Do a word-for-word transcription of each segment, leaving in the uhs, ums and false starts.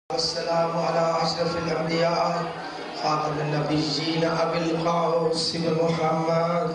السلام على أشرف الأنبياء خاتم النبيين أبي القاسم محمد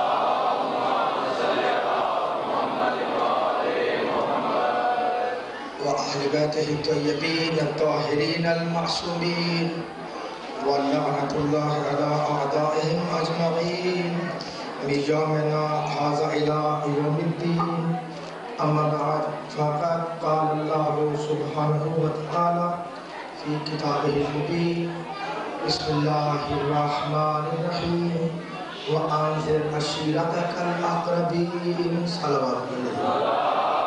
وأهل بيته الطيبين الطاهرين المعصومين ولعنة الله على أعدائهم أجمعين من يومنا هذا إلى يوم الدين. أما بعد فقد قال الله سبحانه وتعالى في كتابه المبين بسم الله الرحمن الرحيم وأنذر عشيرتك الأقربين صلوات الله.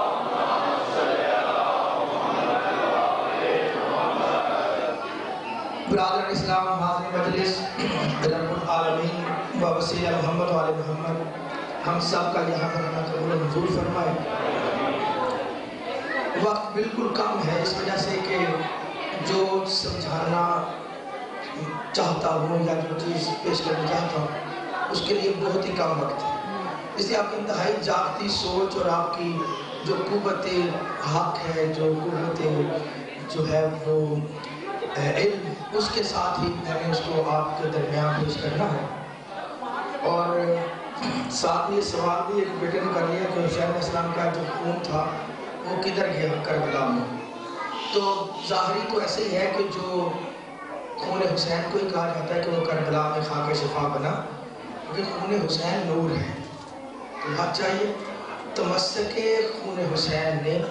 برادر اسلام حاضر مجلس رب العالمین و وسیلہ محمد و آل محمد ہم سب کا یہاں پر ہمیں قبول منظور فرمائے. وقت بالکل کم ہے اس وجہ سے کہ جو سمجھانا چاہتا ہوں یا جو چیز پیش کرنا چاہتا ہوں اس کے لیے بہت ہی کم وقت ہے. اس لیے آپ کی انتہائی جاگتی سوچ اور آپ کی جو قوت حق ہے, جو قوت جو ہے وہ علم, اس کے ساتھ ہی میں نے اس کو آپ کے درمیان پیش کرنا ہے. اور ساتھ یہ سوال بھی ایک بیٹے نے کر لیا کہ حسین اسلام کا جو خون تھا وہ کدھر گیا کربلا میں. تو ظاہری تو ایسے ہی ہے کہ جو خون حسین کو ہی کہا جاتا ہے کہ وہ کربلا میں خاک شفا بنا, کیونکہ خون حسین نور ہے. تو بات چاہیے تمسک خون حسین نے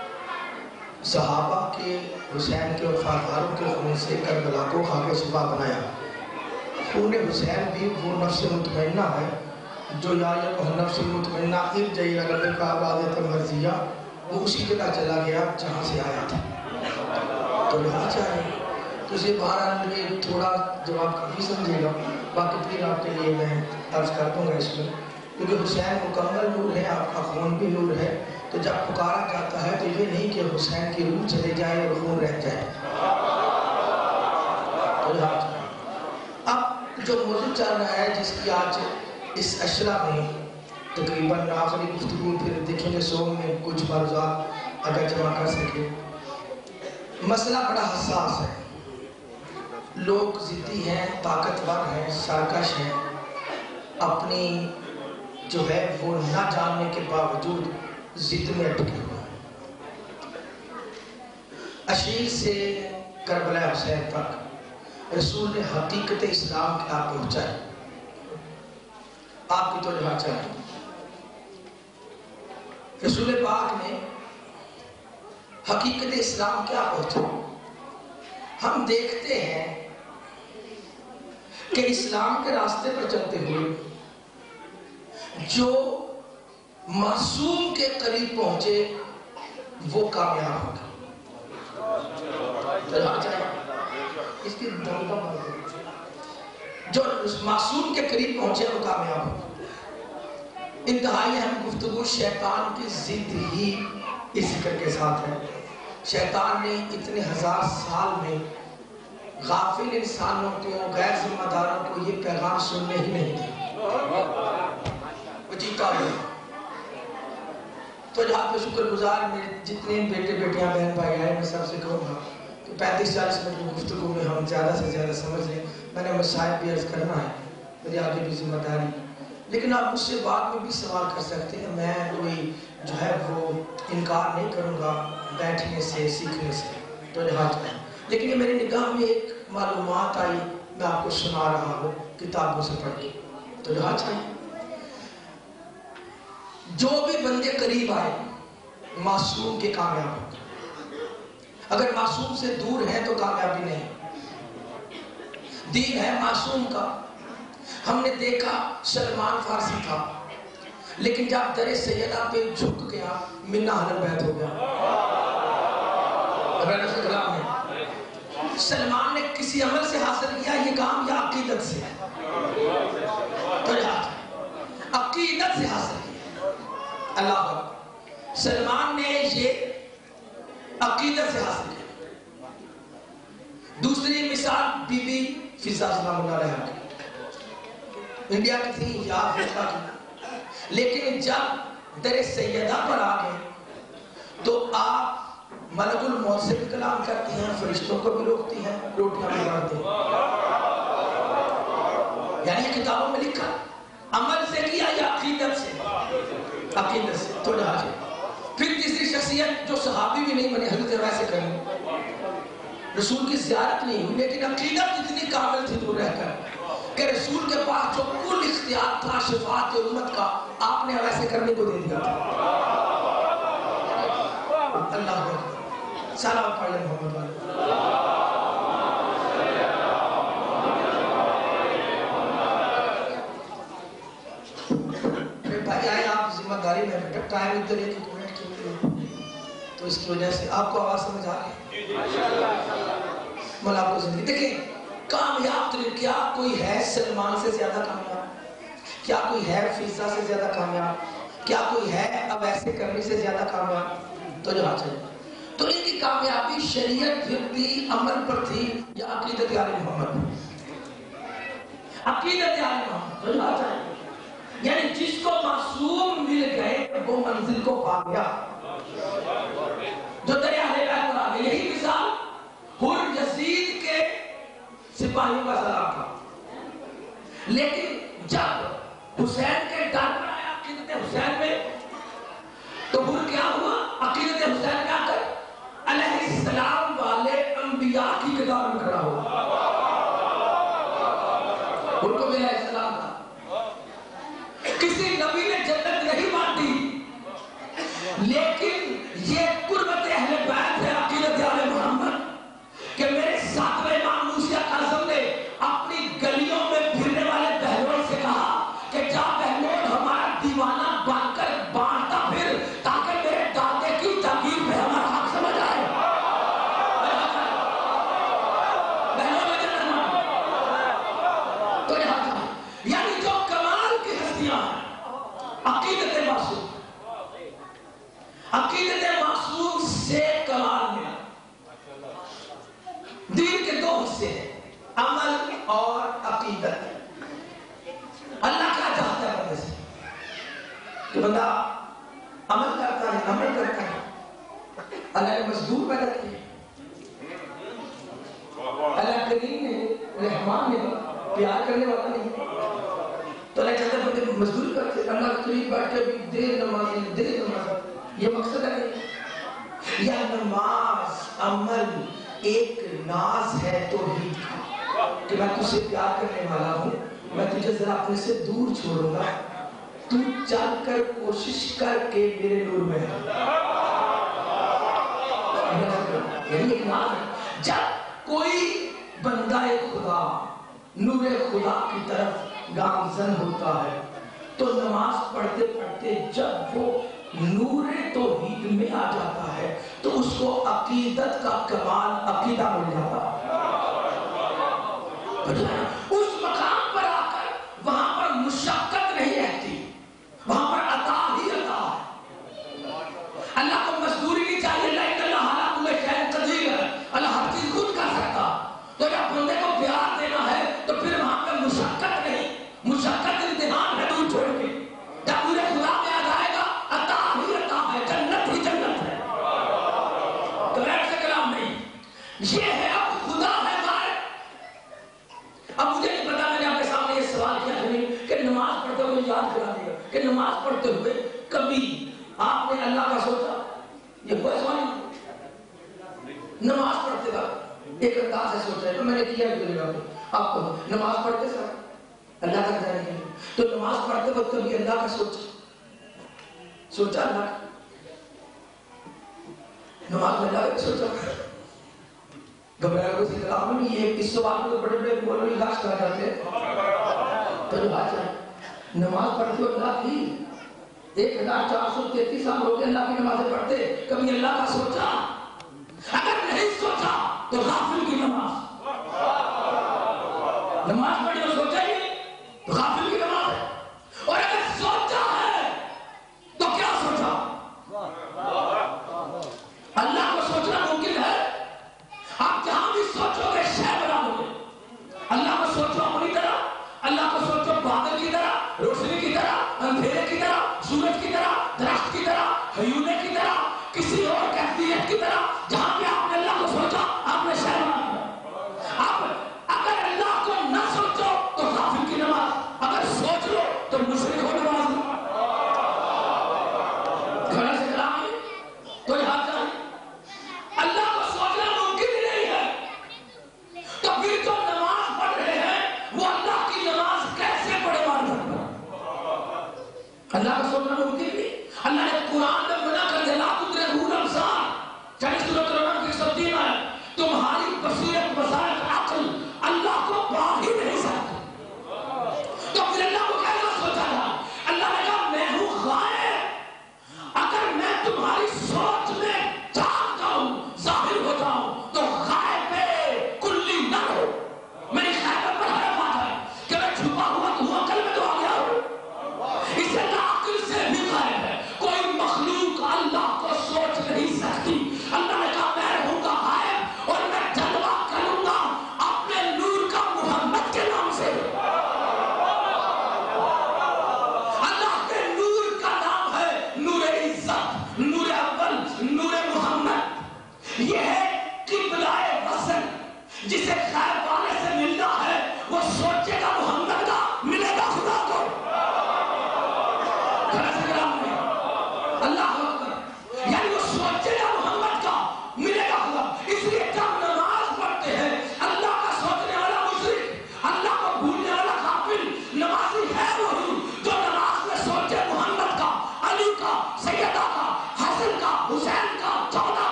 صحابہ کے حسین کے وفاداروں کے خون سے کربلا کو خاک شفا بنایا. خون حسین بھی وہ نفس مطمئنہ ہے جو یا یہ نفس مطمئنہ ارجعی الی ربک راضیۃ مرضیہ, وہ اسی جگہ چلا گیا جہاں سے آیا تھا. تو یہاں چاہے تو اسے بہرحال میں تھوڑا جواب کافی سمجھے گا, باقی پھر آپ کے لیے میں عرض کر دوں گا اس میں, کیونکہ حسین مکمل نور ہے, آپ کا خون بھی نور ہے. تو جب پکارا جاتا ہے تو یہ نہیں کہ حسین کی روح چلے جائے اور خون رہ جائے. تو اب جو موضوع چل رہا ہے جس کی آج اس اشرا میں تقریباً آخری گفتگو پھر دیکھیں گے سو میں کچھ معلومات اگر جمع کر سکے. مسئلہ بڑا حساس ہے. لوگ ضدی ہیں, طاقتور ہیں, سرکش ہیں, اپنی جو ہے وہ نہ جاننے کے باوجود ضد میں اٹکے ہوئے ہیں. عشیر سے کربلا حسین تک رسول نے حقیقت اسلام کیا پہنچائی, آپ کی توجہ چاہیے. رسول پاک نے حقیقت اسلام کیا پہنچائی. ہم دیکھتے ہیں کہ اسلام کے راستے پر چلتے ہوئے جو معصوم کے قریب پہنچے وہ کامیاب ہوگا. اس کی جو معصوم کے قریب پہنچے وہ کامیاب ہوگا. انتہائی اہم گفتگو شیطان کی ضد ہی اس ذکر کے ساتھ ہے. شیطان نے اتنے ہزار سال میں غافل انسانوں کو, غیر ذمہ داروں کو یہ پیغام سننے ہی نہیں دیا. وہ جیتا ہے. تو جہاں پہ شکر گزار میرے جتنے بیٹے بیٹیاں بہن بھائی آئے, میں سب سے کہوں گا کہ پینتیس چالیس منٹ کی گفتگو میں ہم زیادہ سے زیادہ سمجھ لیں. میں نے مسائل بھی عرض کرنا ہے, میری آگے بھی ذمہ داری, لیکن آپ مجھ سے بعد میں بھی سوال کر سکتے ہیں. میں کوئی جو ہے وہ انکار نہیں کروں گا بیٹھنے سے, سیکھنے سے. تو لحاظ کریں, لیکن یہ میری نگاہ میں ایک معلومات آئی, میں آپ کو سنا رہا ہوں کتابوں سے پڑھ کے. تو لحاظ کریں, جو بھی بندے قریب آئے معصوم کے کامیاب ہو. اگر معصوم سے دور ہے تو کامیابی نہیں. دین ہے معصوم کا. ہم نے دیکھا سلمان فارسی تھا, لیکن جب در سیدہ پہ جھک گیا منا اہل بیت ہو گیا. سلمان نے کسی عمل سے حاصل کیا یہ کام یا عقیدت سے؟ عقیدت سے حاصل کیا. اللہ اکبر. سلمان نے یہ عقیدت سے حاصل کیا. دوسری مثال بی بی فضا سلام اللہ علیہ کی, انڈیا کی تھی یا افریقہ کی, لیکن جب در سیدہ پر آ گئے تو آپ ملک الموت سے بھی کلام کرتی ہیں، فرشتوں کو بھی روکتی ہیں، روٹیاں بھی بناتی ہیں. یعنی کتابوں میں لکھا عمل سے کیا یا عقیدت سے؟ عقیدت سے. تو جہاں جائے. پھر تیسری شخصیت جو صحابی بھی نہیں بنے، حضرت ویسے کریں، رسول کی زیارت نہیں ہوئی لیکن عقیدت اتنی کامل تھی دور رہ کر کہ رسول کے پاس جو کل اختیار تھا شفاعت امت کا، آپ نے ویسے کرنے کو دے دیا تھا. اللہ اکبر. سلام پڑھیں محمد والے. میرے بھائی آئے آپ ذمہ داری میں بیٹھا، ٹائم ادھر ایک ایک منٹ کی ملی تو اس کی وجہ سے آپ کو آواز سمجھ آ رہی ہے؟ مولا آپ کو زندگی دیکھیں. کامیاب ترین کیا کوئی ہے سلمان سے زیادہ کامیاب؟ کیا کوئی ہے فیضا سے زیادہ کامیاب؟ کیا کوئی ہے اب ایسے کرنے سے زیادہ کامیاب؟ تو جہاں چلے. تو ان کی کامیابی شریعت پھر تھی، عمل پر تھی یا عقیدت آل محمد؟ عقیدت آل محمد. تو جہاں چلے. یعنی جس کو معصوم مل گئے وہ منزل کو پا گیا، جو دریا ہدایت پر آ گئے. یہی مثال حر یزید کے سپاہیوں کا سلام تھا، لیکن جب حسین کے ڈر پر آیا عقیدت حسین میں تو حر کیا ہوا؟ عقیدت حسین کیا کر علیہ السلام والے انبیاء کی کتاب میں کھڑا ہوا. حر کو علیہ السلام تھا. کسی نبی نے جنت نہیں بانٹی، لیکن یہ قربت اہل بیت ہے عقیدت آل محمد کہ میرے ساتویں امام موسی اعظم نے اپنی گلیوں میں پھرنے والے بہلول سے کہا کہ جا بہلول ہمارا دیوانہ بن کر بانٹتا پھر، تاکہ میرے دادے کی تقریر پہ ہمارا حق سمجھ آئے. بہلول میں جنت مانگا. تو یہاں تھا. یعنی جو کمال کی ہستیاں ہیں عقیدت معصوم، عقیدت معصوم سے کمال ملا. دین کے دو حصے ہیں، عمل اور عقیدت. اللہ کیا چاہتا ہے بندے سے؟ کہ بندہ عمل کرتا ہے، عمل کرتا ہے. اللہ نے مزدور پیدا کیے، اللہ کریم نے، رحمان نے، پیار کرنے والا نہیں. تو اللہ چاہتا ہے بندے مزدور کرتے، اللہ قریب بیٹھ کے بھی دیر نمازیں دیر نمازیں. یہ مقصد ہے یا نماز عمل ایک ناز ہے توحید کا کہ میں تجھے پیار کرنے والا ہوں، میں تجھے ذرا اپنے سے دور چھوڑوں گا، تو چل کر کوشش کر کے میرے نور میں ہے. یعنی ایک ناز ہے. جب کوئی بندہ خدا نور خدا کی طرف گامزن ہوتا ہے تو نماز پڑھتے پڑھتے جب وہ نور توحید میں آ جاتا ہے تو اس کو عقیدت کا کمال عقیدہ مل جاتا ہے. اس مقام پر آ کر وہاں پر مشقت نہیں رہتی، وہاں پر عطا ہی عطا ہے. اللہ کو مزدوری نہیں چاہیے، لیکن اللہ علی کل شیء قدیر ہے، اللہ ہر چیز خود کر سکتا. تو جب بندے کو پیار دینا ہے تو پھر وہاں پر مشقت نہیں، مشقت امتحان ہے دور چھوڑ کے. جب پورے خدا میں آ جائے گا عطا ہی عطا ہے، جنت ہی جنت ہے. تو ایسے کلام نہیں. یہ ہے اب خدا ہے غائب. اب مجھے نہیں پتا، میں نے آپ کے سامنے یہ سوال کیا ہے کہ نماز پڑھتے ہوئے یاد کرا دیا کہ نماز پڑھتے ہوئے کبھی آپ نے اللہ کا سوچا؟ یہ کوئی سوال نہیں. نماز پڑھتے گا ایک انداز سے سوچا ہے تو میں نے کیا بھی جگہ پہ آپ کو نماز پڑھتے سر اللہ کا جانے کے لیے تو نماز پڑھتے وقت کبھی اللہ کا سوچا سوچا اللہ کا نماز میں اللہ کا سوچا گھبرایا کو سی کلام میں یہ اس سوال کو بڑے بڑے مولوی لاش کر جاتے ہیں. تو جو بات ہے نماز پڑھتے ہوئے اللہ کی ایک ہزار چار سو تینتیس سال ہو گئے اللہ کی نمازیں پڑھتے، کبھی اللہ کا سوچا؟ اگر نہیں سوچا تو غافل کی نماز، نماز پڑھی اور سوچا ہی تو غافل کی نماز ہے. اور اگر سوچا ہے تو کیا سوچا؟ اللہ کو سوچنا ممکن ہے. آپ جہاں بھی سوچو گے شے بنا دو گے. اللہ کو سوچو اپنی طرح، اللہ کو سوچو بادل کی طرح، روشنی کی طرح، اندھیرے کی طرح، سورج کی طرح، درخت کی طرح، ہیونے کی طرح، کسی اور کیفیت کی طرح.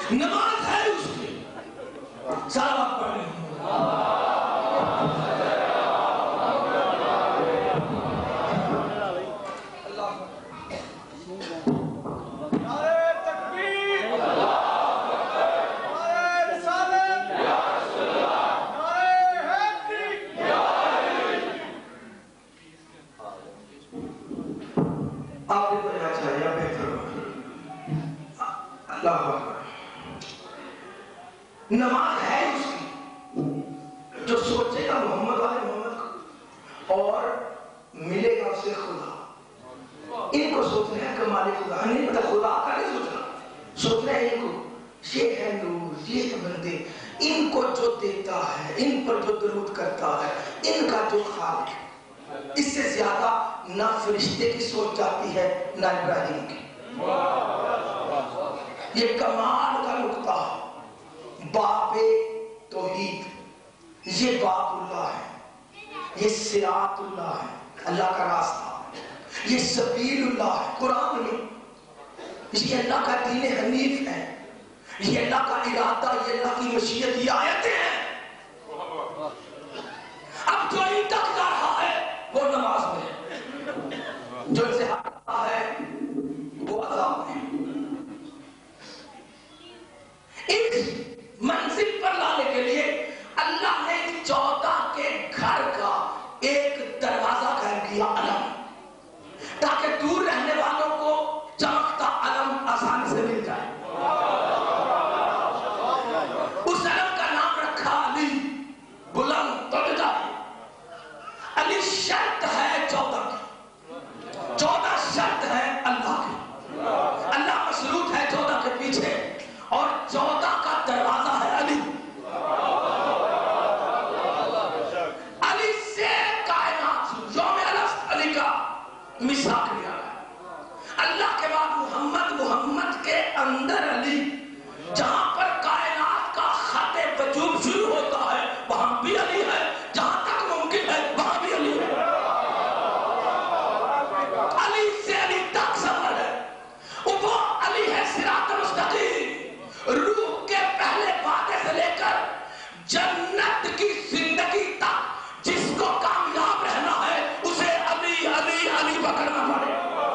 نماز ہے اس کی. صلوات پڑھیں. نماز ہے اس کی جو سوچے گا محمد والے محمد کو اور ملے گا اسے خدا. ان کو سوچنا ہے کمال خدا نہیں پتا, خدا کا نہیں سوچنا, سوچنا ہے ان کو یہ ہے نور, یہ ہے بندے, ان کو جو دیتا ہے, ان پر جو درود کرتا ہے, ان کا جو خالق ہے. اس سے زیادہ نہ فرشتے کی سوچ جاتی ہے نہ ابراہیم کی. یہ کمال کا نقطہ ہے. باب توحید, یہ باب اللہ ہے, یہ صراط اللہ ہے, اللہ کا راستہ, یہ سبیل اللہ ہے, قرآن میں یہ اللہ کا دین حنیف ہے, یہ اللہ کا ارادہ, یہ اللہ کی مشیت, یہ آیتیں ہیں. اب جو ان تک جا رہا ہے وہ نماز میں ہے, جو ان سے ہٹ رہا ہے وہ عذاب میں. اس منزل پر لانے کے لیے اللہ نے چودہ کے گھر کا ایک دروازہ قائم کیا, علم, تاکہ دور رہنے والوں کو چمکتا علم آسانی سے مل جائے. اس علم کا نام رکھا علی, بلند ترجا. علی شرط ہے چودہ کی, چودہ شرط ہے اللہ کی. اللہ مشروط ہے چودہ کے پیچھے, اور چودہ کا دروازہ ہے علی. علی سے کائنات یوم الست علی کا میثاق لیا ہے. اللہ کے بعد محمد, محمد کے اندر علی. جہاں پر کائنات کا خط وجود شروع ہوتا ہے وہاں بھی علی ہے, جہاں تک ممکن ہے وہاں بھی علی ہے. علی سے علی تک سفر ہے, وہ علی ہے صراط مستقیم. روح کے پہلے وعدے سے لے کر جنت کی زندگی تک جس کو کامیاب رہنا ہے اسے علی علی علی پکڑنا پڑے.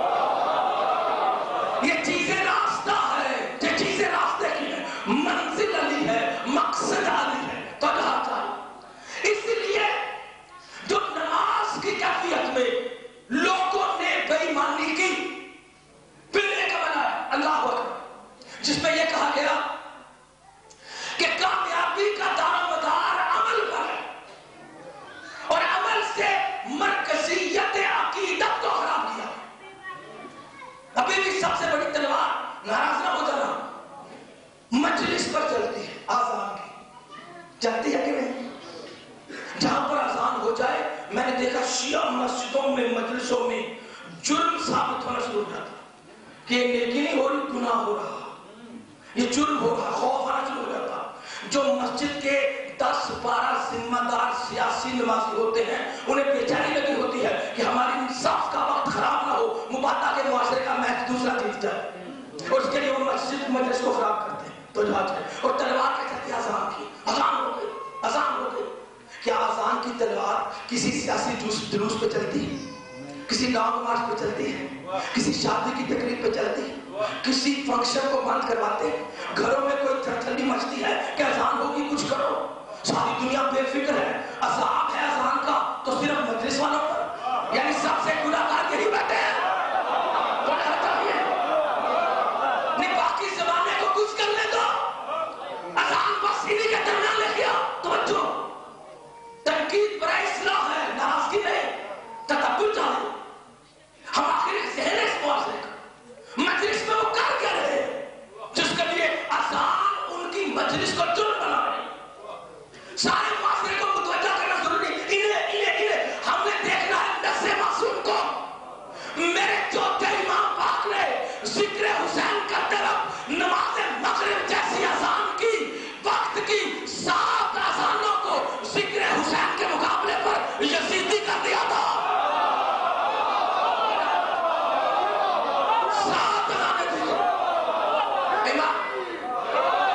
یہ چیزیں راستہ ہے, یہ چیزیں راستے کی ہیں. منزل علی ہے, مقصد علی ہے, تو جہاں چاہیے. اس لیے جو نماز کی کیفیت میں لوگوں نے بے ایمانی کی, پھر ایک بنایا اللہ اکبر, جس میں یہ کہا گیا کہ کامیابی کا دار و مدار عمل پر ہے, اور عمل سے مرکزیت عقیدت کو خراب کیا. ابھی بھی سب سے بڑی تلوار, ناراض نہ ہو جانا, مجلس پر چلتی ہے, آذان کی چلتی ہے کہ نہیں. جہاں پر آذان ہو جائے, میں نے دیکھا شیعہ مسجدوں میں, مجلسوں میں جرم ثابت ہونا شروع ہو جاتا کہ یہ نیکی نہیں ہو رہی, گناہ ہو رہا, یہ جرم ہو رہا, خوف آنا شروع ہو جاتا. جو مسجد کے دس بارہ ذمہ دار سیاسی نمازی ہوتے ہیں انہیں بے چینی لگی ہوتی ہے کہ ہماری انصاف کا وقت خراب نہ ہو, مبادا کے معاشرے کا میچ دوسرا جیت جائے, اور اس کے لیے وہ مسجد مجلس کو خراب کرتے ہیں. تو جہاں جائے اور تلوار کے چلتی آزان کی, اذان ہو گئی, اذان ہو گئی. کیا آزان کی تلوار کسی سیاسی جلوس پہ چلتی ہے, کسی لانگ مارچ پہ چلتی ہے, کسی شادی کی تقریب پہ چلتی ہے, کسی فنکشن کو بند کرواتے ہیں, گھروں میں کوئی ٹھنڈی مچتی ہے کہ اذان ہوگی کچھ کرو, ساری دنیا بے فکر ہے. عذاب ہے اذان کا تو صرف مجلس والوں پر, یعنی سب سے گناہ گار یہی بیٹھے ہیں. نہیں, باقی زمانے کو کچھ کرنے دو, اذان بس انہی کے درمیان لے گیا. توجہ, تنقید برائے اصلاح ہے, ناراضگی نہیں, تدبر چاہیے. ہم آخر ذہن ہے اس معاشرے کا. مجلس میں وہ کر کیا رہے جس کے لیے اذان ان کی مجلس کو جرم بنا رہے. سارے معاشرے کو متوجہ کرنا ضروری. انہیں انہیں انہیں ہم نے دیکھنا ہے نسل معصوم کو. میرے چوتھے امام پاک نے ذکر حسین کرتے وقت نماز مغرب جیسی اذان کی, وقت کی سات اذانوں کو ذکر حسین کے مقابلے پر یزیدی کر دیا تھا. سات اذانیں تھی. امام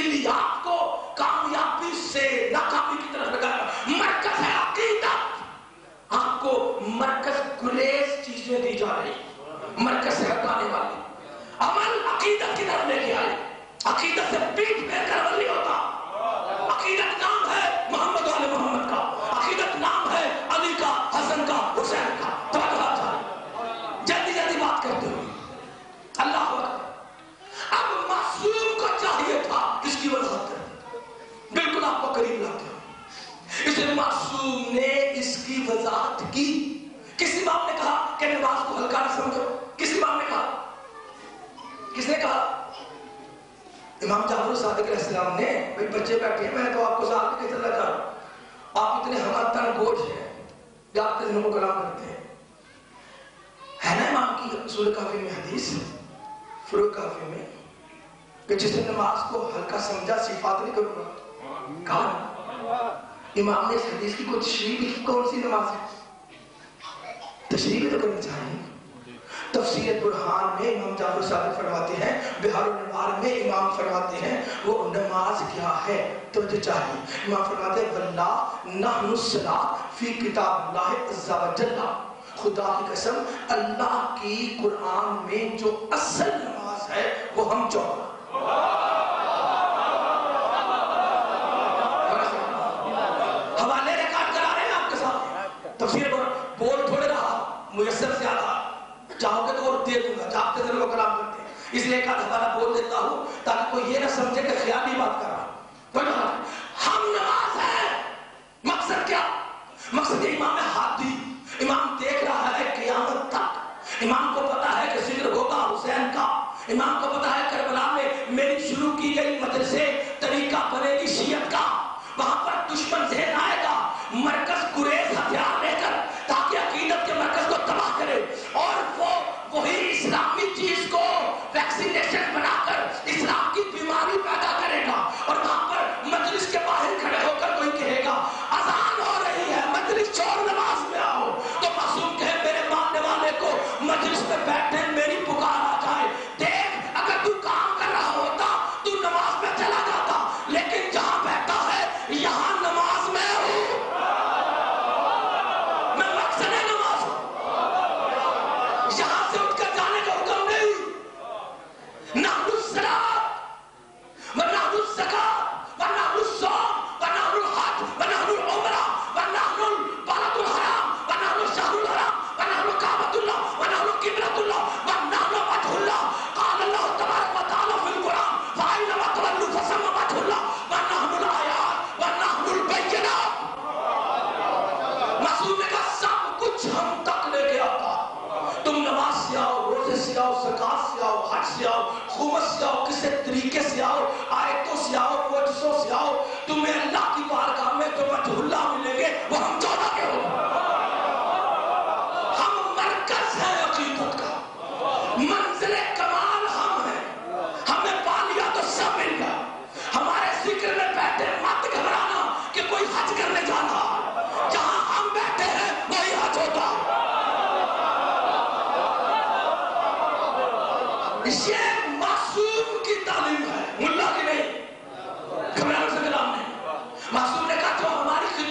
کلیات کو کامیابی سے ناکامی کی طرف لگایا. مرکز ہے عقیدت. آپ کو مرکز گریز چیزیں دی جا رہی, مرکز سے ہٹانے والی. عمل عقیدت کی طرف لے کے آئے. عقیدت سے پیٹ پھیر کر عمل نہیں ہوتا. عقیدت نام ہے محمد والے محمد کا, عقیدت نام ہے علی کا, حسن کا, حسین کا. جلدی جلدی بات کرتے ہوئے اللہ اکبر. اب معصوم کو چاہیے تھا اس کی وضاحت کر دی, بالکل آپ کو قریب لاتے ہو. اس معصوم نے اس کی وضاحت کی. کسی امام نے کہا کہ نماز کو ہلکا نہ سمجھو. کسی امام نے کہا, کس نے کہا؟ امام جعفر صادق علیہ السلام نے. بھئی بچے بیٹھے ہیں, میں تو آپ کو ساتھ میں کس طرح کر رہا ہوں, آپ اتنے ہمارا تن گوش ہیں کہ آپ کے دنوں کو کلام کرتے ہیں. ہے نا امام کی اصول کافی میں حدیث, فروع کافی میں, کہ جس نے نماز کو ہلکا سمجھا صفات نہیں کروں گا. کہا امام نے اس حدیث کی کوئی تشریح بھی کی, کون سی نماز ہے؟ تشریح بھی تو کرنی چاہیے. تفسیر برہان میں امام جعفر صادق فرماتے ہیں, بہار الانوار میں امام فرماتے ہیں وہ نماز کیا ہے تو جو چاہیے. امام فرماتے ہیں واللہ نحن الصلاۃ فی کتاب اللہ عز و جل, خدا کی قسم اللہ کی قرآن میں جو اصل نماز ہے وہ ہم چاہتے. حوالے ریکارڈ کرا رہے ہیں آپ کے ساتھ. تفسیر بول تھوڑے رہا, میسر سے آتا, چاہو گے تو اور دے دوں گا, چاہتے دن کو کلام کرتے ہیں. اس لیے ایک حوالہ بول دیتا ہوں تاکہ کوئی یہ نہ سمجھے کہ خیالی بات کر رہا. ہم نماز ہے, مقصد کیا؟ مقصد یہ امام ہادی, امام دیکھ رہا ہے قیامت تک. امام کو پتا ہے کہ ذکر ہوگا حسین کا. امام کو پتا ہے کربلا میں میری شروع کی گئی مدرسے طریقہ بنے گی شیعت کا. وہاں پر دشمن ذہن آئے گا, مرکز گریز ہتھیار لے کر, تاکہ عقیدت کے مرکز کو تباہ کرے, اور وہ وہی اسلامی چیز کو ویکسینیشن بنا کر اسلام کی بیماری پیدا کرے گا. اور وہاں پر مجلس کے باہر کھڑے ہو کر کوئی کہے گا اذان ہو رہی ہے, مجلس چھوڑ نماز میں آؤ, تو معصوم کہے میرے ماننے والے کو مجلس میں بیٹھے میری پکار آ جائے. دیکھ اگر تو کام کر رہا ہوتا تو نماز میں چلا جاتا, لیکن جہاں بیٹھا ہے یہاں نماز میں ہوں. میں مقصد نماز ہوں, یہاں سے اٹھ کر جانے کا حکم نہیں. نحن الصلاۃ ونحن الزکاۃ ونحن الصوم ونحن الحج ونحن العمرہ ونحن البلد الحرام ونحن الشہر الحرام ونحن کعبۃ اللہ ونحن قبلۃ اللہ ونحن وجہ اللہ. قال اللہ تبارک و تعالی فی القرآن فأینما تولوا فثم وجہ اللہ ونحن الآیات ونحن البینات. معصوم نے کہا سب کچھ ہم تک لے کے آتا. تم نماز سے آؤ, روزے سے آؤ, زکات سے آؤ, حج سے آؤ, خمس سے آؤ, کسی طریقے سے آؤ, آیتوں سے آؤ, معجزوں سے آؤ, تمہیں اللہ کی بارگاہ میں جو وجہ اللہ ملیں گے وہ ہم چودہ کے ہوں. ہم مرکز ہیں عقیدت کا, منزل کمال ہم ہیں. ہمیں پا لیا تو سب مل گیا. ہمارے ذکر میں بیٹھے مت گھبرانا کہ کوئی حج کرنے جانا, جہاں ہم بیٹھے ہیں وہی حج ہوتا. یہ معصوم کی تعلیم ہے, ملا کی نہیں. گھبرانے سے کلام نہیں. معصوم نے کہا جو ہماری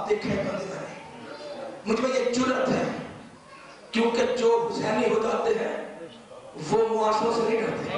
خواب دیکھے ہیں بندے میں نے. مجھ میں یہ جرت ہے کیونکہ جو حسینی ہو جاتے ہیں وہ معاشروں سے نہیں ڈرتے.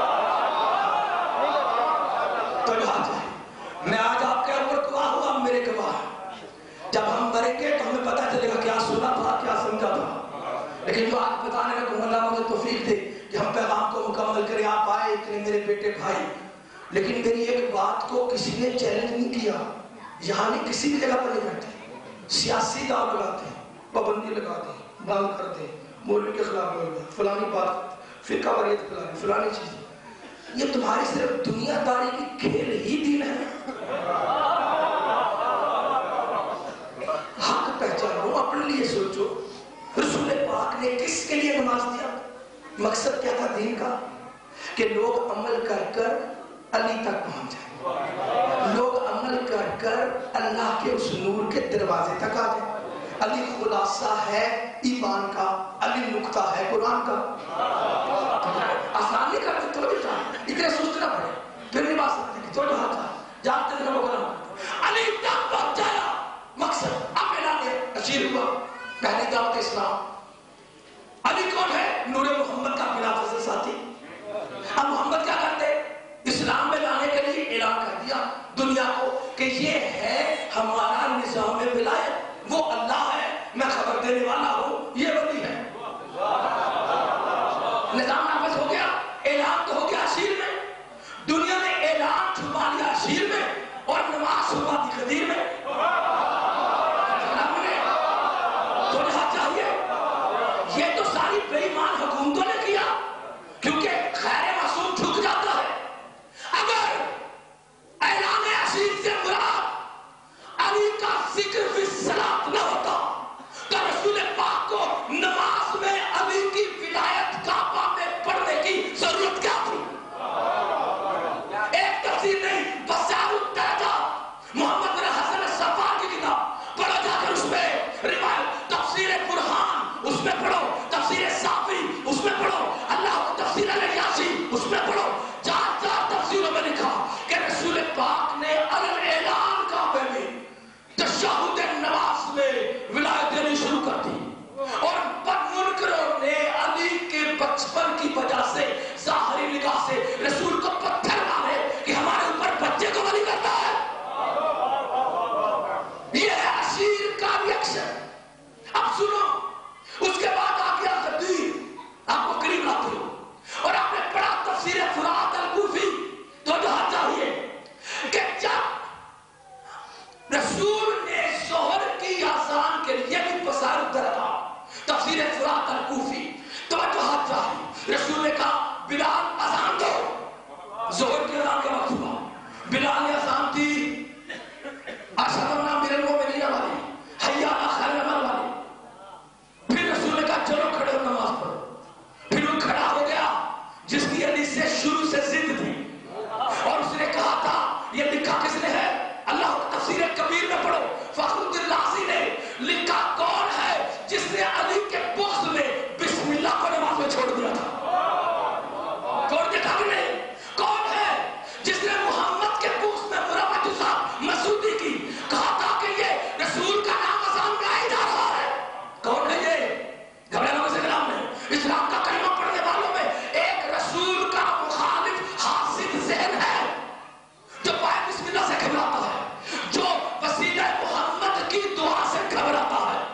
تو جہاں جائے میں آج آپ کے اوپر گواہ ہوا، میرے گواہ. جب ہم مریں گے تو ہمیں پتہ چلے گا کیا سنا تھا کیا سمجھا تھا. لیکن جو آج بتانے کا اللہ مجھے توفیق دے کہ ہم پیغام کو مکمل کریں. آپ آئے اتنے میرے بیٹے بھائی، لیکن میری ایک بات کو کسی نے چیلنج نہیں کیا. یہاں نہیں کسی بھی جگہ پر نہیں بیٹھے، سیاسی داؤ لگاتے ہیں، پابندی لگاتے ہیں، بند کرتے ہیں، مولوی کے خلاف بول گئے، فلانی بات فرقہ واریت پھیلانی، فلانی چیز. یہ تمہاری صرف دنیا داری کی کھیل ہی دین ہے. حق پہچانو، اپنے لیے سوچو. رسول پاک نے کس کے لیے نماز دیا؟ مقصد کیا تھا دین کا؟ کہ لوگ عمل کر کر علی تک پہنچ جائیں، لوگ عمل کر کر اللہ کے اس نور کے دروازے تک آ جائیں. علی خلاصہ ہے ایمان کا، علی نقطہ ہے قرآن کا. آسان نہیں کرتے تو بھی جائیں، اتنے سست نہ پڑے پھر نہیں بات سکتے کہ تو جہاں جائیں جانتے ہیں. لوگ علی تک پہنچ جایا مقصد. اب اعلان نشیر ہوا پہلی دعوت اسلام. علی کون ہے؟ نور محمد کا بلا فضل ساتھی. اب محمد کیا کرتے؟ اسلام میں لانے کے لیے اعلان کر دیا دنیا کو کہ یہ ہے ہمارا نظام ولایت. وہ اللہ ہے، میں خبر دینے والا ہوں، یہ ولی ہے. نظام نافذ ہو گیا، اعلان تو ہو گیا اشیر میں. دنیا نے اعلان چھپا لیا اشیر میں اور نماز چھپا دی خدیر میں. تو جہاں چاہیے یہ تو ساری بے ایمان حکومتوں نے کیا کیونکہ خیر معصوم جھک جاتا ہے. اگر اعلان اشیر سے مراد علی کا ذکر فی الصلاۃ نہ ہوتا تو رسول پاک کو نماز میں علی کی ولایت کعبہ میں پڑھنے کی ضرورت کیا تھی؟ ایک تفسیر نہیں، بسار الدرجہ محمد بن حسن الصفار کی کتاب پڑھو جا کر، اس میں روایت تفسیر برہان اس میں پڑھو، تفسیر صافی اس میں پڑھو، اللہ کی تفسیر الیاسی اس میں پڑھو. چار چار تفسیروں میں لکھا کہ رسول پاک نے علل اعلان کعبے میں تشہد نماز میں ولایت دینی شروع کر دی. اور بدمنکروں نے علی کے بچپن کی وجہ سے ظاہری نگاہ سے رسول کو پتھر مارے کہ ہمارے اوپر بچے کو ولی کرتا ہے. یہ ہے اشیر کا ریاکشن. اب سنو، اس کے بعد آ گیا خدیر. آپ کو قریب لاتے ہو اور آپ نے پڑھا تفسیر فرات الکوفی. تو جہاں چاہیے کہ جب رسول نے ظہر کی آسان کے لیے بھی بسار درجہ تفسیر فرات الکوفی، تو جہاں چاہیے رسول نے کہا بلال اذان دو. ظہر کی اذان کا وقت ہوا، بلال نے اذان دی اشہد ان لا الہ الا اللہ میرا والی حی علی خیر عمل والی. پھر رسول نے کہا چلو کھڑے ہو نماز پڑھو. پھر وہ کھڑا ہو گیا جس کی علی سے شروع سے ضد تھی اور اس نے کہا تھا، یہ لکھا کس نے ہے؟ اللہ تفسیر کبیر میں پڑھو، فخر الدین رازی نے لکھا کون ہے جس نے علی کے بغض میں بسم اللہ کو نماز میں چھوڑ دیا تھا. چھوڑ دیا تھا کہ نہیں؟ کون ہے جس نے محمد کے بغض میں مرابط صاحب مسعودی کی کہا تھا کہ یہ رسول کا نام اذان میں آئی جا رہا ہے؟ کون ہے یہ؟ گھبرانا سے کلام میں اسلام کا کلمہ پڑھنے والوں میں ایک رسول کا مخالف حاسد ذہن ہے جو پائے بسم اللہ سے گھبراتا ہے، جو وسیلہ محمد کی دعا سے گھبراتا ہے.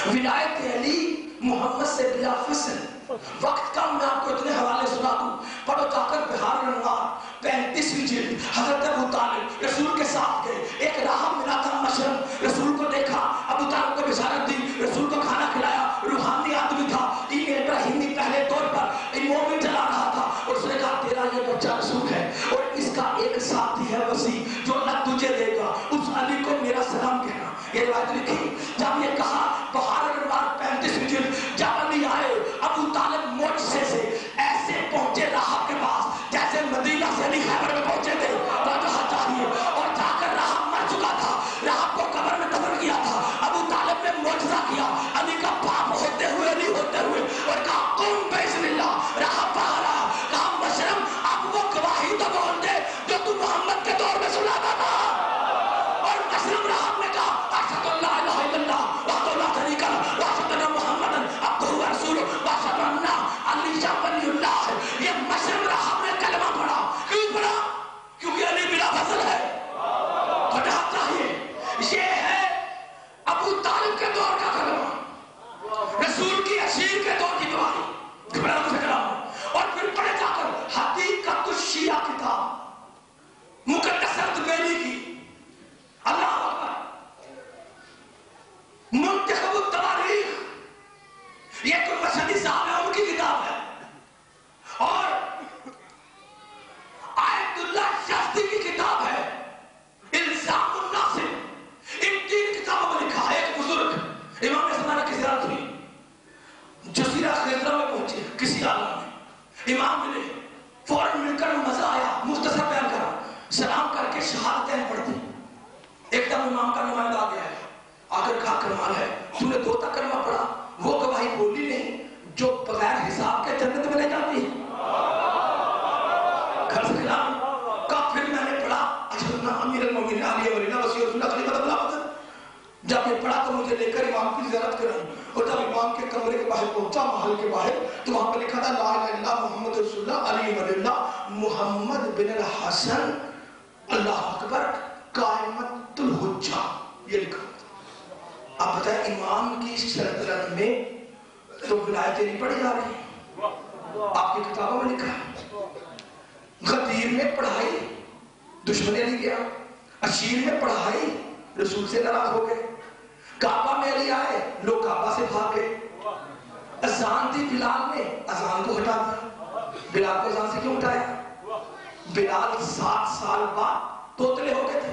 ولایت علی محمد سے بلا فصل. وقت کم، میں آپ کو اتنے حوالے سنا دوں. پڑھو جا کر بہار الانوار پینتیسویں جلد. حضرت ابو طالب رسول کے ساتھ گئے. ایک راہب ملا تھا مشرم، رسول کو دیکھا، ابو طالب کو بشارت دی، رسول کو کھانا کھلایا. روحانی آدمی تھا، دین ابراہیمی پہلے طور پر مومن چلا رہا تھا. اور اس نے کہا تیرا یہ بچہ رسول ہے اور اس کا ایک ساتھی ہے وسیع جو اللہ تجھے دے گا، اس علی کو میرا سلام کہنا. یہ روایت لکھی. جب یہ کہا بہار الانوار پینتیسویں جلد، جب علی آئے ابو طالب معجزے سے ایسے پہنچے راہب کے پاس جیسے مدینہ سے علی خیبر میں پہنچے تھے. کہا چاہیے اور جا کر راہب مر چکا تھا، راہب کو قبر میں دفن کیا تھا. ابو طالب نے معجزہ کیا، علی کا باپ ہوتے ہوئے علی ہوتے ہوئے، اور کہا قم بسم اللہ. راہب باہر آیا، کہا مشرم اب وہ گواہی تو بول دے جو تو محمد کے دور میں سناتا تھا. اور مشرم راہب نے کہا اشہد ان لا الہ الا اللہ وحدہ لا شریک لہ واشہد ان محمدًا عبدہ ورسولہ واشہد ان علی ولی اللہ. یہ مشرم راہب نے کلمہ پڑھا. کیوں پڑھا؟ کیونکہ علی بلا فصل ہے. پڑھنا چاہیے. یہ ہے ابو طالب کے دور کا کلمہ، رسول کی اشیر کے دور کی گواہی. گھبرانا سے کلام. اور پھر پڑھے جا کر حقیقت الشیعہ کتاب مقدسۃ بیلی کی. اللہ اکبر. منتخب التواریخ، یہ کوئی مشہدی صاحب ہے، ان کی کتاب ہے. اور آیت اللہ شافعی کی کتاب ہے الزام الناصر. ان تین کتابوں میں لکھا ہے. ایک بزرگ امام زمانہ کی زیارت ہوئی، جزیرہ خضرہ میں پہنچے کسی عالم میں. امام ملے، فوراً مل کر مزہ آیا، مختصر بیان کرا، سلام کر کے شہادتین پڑھ دی. ایک دم امام کا نمائندہ آ گیا ہے، آ کر کہا کمال ہے، تو نے دو تک کلمہ پڑھا، وہ گواہی بولی نہیں جو بغیر حساب کے جنت میں لے جاتی ہے. گھر سے کلام کہا پھر میں نے پڑھا اشہد ان امیر المومنین علی ولی اللہ وصی رسول اللہ خلیفۃ اللہ ابدا. جب یہ پڑھا تو مجھے لے کر امام کی زیارت کرائی. اور جب امام کے کمرے کے باہر پہنچا، محل کے باہر، تو وہاں پہ لکھا تھا لا الہ الا اللہ محمد رسول اللہ علی ولی اللہ محمد بن الحسن اللہ اکبر قائمت الحجہ. یہ لکھا. آپ بتائیں امام کی سلطنت میں تو ولایتیں نہیں پڑھی جا رہی. آپ کی کتابوں میں لکھا ہے. غدیر میں پڑھائی، دشمنی علی گیا. اشیر میں پڑھائی، رسول سے ناراض ہو گئے. کعبہ میں علی آئے، لوگ کعبہ سے بھاگ گئے. اذان دی بلال نے، اذان کو ہٹا دیا. بلال کو اذان سے کیوں ہٹایا؟ بلال سات سال بعد توتلے ہو گئے تھے.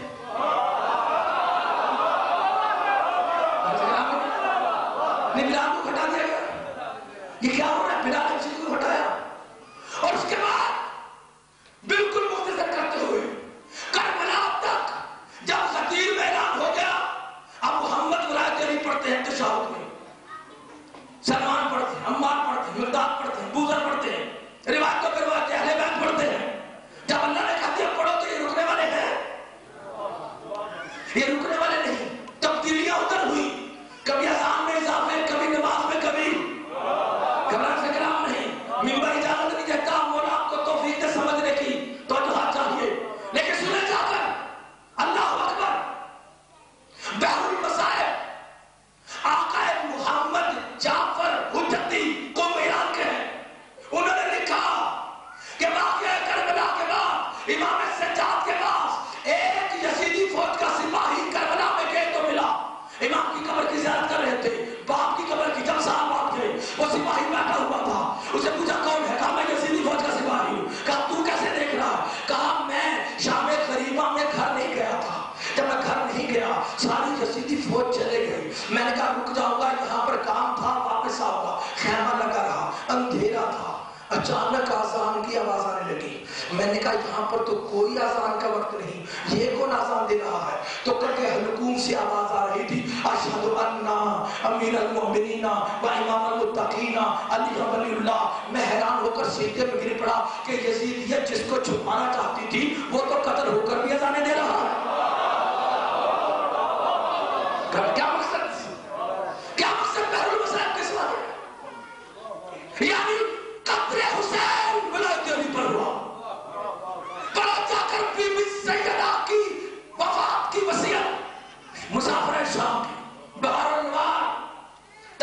بلال کو ہٹا دیا گیا. یہ کیا ہو رہا ہے؟ بلال نے چیز کو ہٹایا. اور اس کے بعد بالکل مختصر کرتے ہوئے کربلا تک جب غدیر میں اعلان ہو گیا، اب محمد ولایت علی پڑھتے ہیں تشہد میں، سلمان پڑھتے ہیں، عمار پڑھتے ہیں، مقداد پڑھتے ہیں، بوذر پڑھتے ہیں، روایتوں پر روایت اہل بیت پڑھتے ہیں. جب اللہ نے کہا دیا پڑھو تو یہ رکنے والے ہیں، یہ رکنے والے نہیں. تبدیلیاں ادھر ہوئی، کبھی اذان میں اضافے، کبھی نماز میں، کبھی گھبراہٹ سے کلام نہیں. ممبر اجازت نہیں دیتا مولا آپ کو توفیق دے سمجھنے کی، تو جو چاہیے. لیکن سنے جا کر اللہ اکبر بحر المصائب آقا محمد جعفر حجتی کو اعلان کرے. انہوں نے لکھا کہ واقعہ کربلا کے بعد امام سجاد کے پاس ایک یزیدی فوج کا سپاہی کربلا میں گئے تو ملا. امام کی قبر کی زیارت کر رہے تھے، باپ کی قبر کی جب سال بعد گئے، وہ سپاہی بیٹھا ہوا تھا. اسے پوچھا کون ہے؟ کہا میں یزیدی فوج کا سپاہی ہوں. کہا تو کیسے دیکھ رہا؟ کہا میں شام غریبہ میں گھر نہیں گیا تھا. جب میں گھر نہیں گیا ساری یزیدی فوج چلے گئی. میں نے کہا رک جاؤں گا، یہاں پر کام تھا، واپس آؤں گا. خیمہ لگا رہا، اندھیرا تھا. اچانک آزان کی آواز آنے لگی. میں نے کہا یہاں پر تو کوئی آزان کا وقت نہیں، یہ کون آزان دے رہا ہے؟ تو کٹے حلقوم سے آواز آ رہی تھی اشہد ان امیر المؤمنین و امام المتقین علی ولی اللہ. میں حیران ہو کر سیدھے میں گر پڑا کہ یزیدیت جس کو چھپانا چاہتی تھی وہ تو قتل ہو کر بھی اذانیں دے رہا ہے. کیا مقصد؟ کیا مقصد بحر المصائب کس بات ہے؟ یعنی قتل حسین ولایت علی پر ہوا. پڑھا جا کر بی بی سیدہ کی وفات کی وصیت مسافر شام کی. بہار الانوار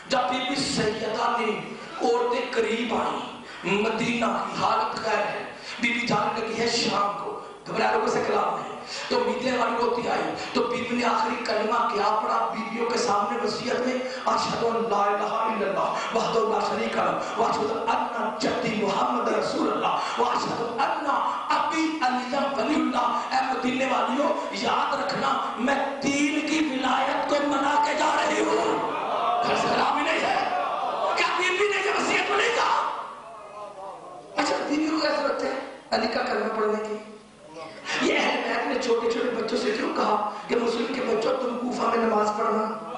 جب بی بی سیدہ نے عورتیں قریب آئیں، مدینہ کی حالت خیر ہے، بی بی جانے لگی ہے شام کو، گھبراہ لوگوں سے کلام ہے، تو میدیں والی ہوتی آئی، تو بی بی نے آخری کلمہ کیا پڑھا بیویوں کے سامنے وصیت میں، اشہد ان لا الہ الا اللہ وحدہ لا شریک لہ واشہد ان جدی محمد رسول اللہ واشہد ان ابی علی ولی اللہ۔ اے مدینے والیوں یاد رکھنا میں دین کی ولایت کو منا کے جا رہی ہوں۔ گھر سے کلام ہی نہیں ہے، کیا بی بی نے یہ وصیت میں نہیں کہا؟ اچھا بیوی کو کیا ضرورت ہے علی کا کلمہ پڑھنے کی؟ یہ اہل بیت نے چھوٹے چھوٹے بچوں سے کیوں کہا کہ مسلم کے بچوں تم کوفہ میں نماز پڑھنا؟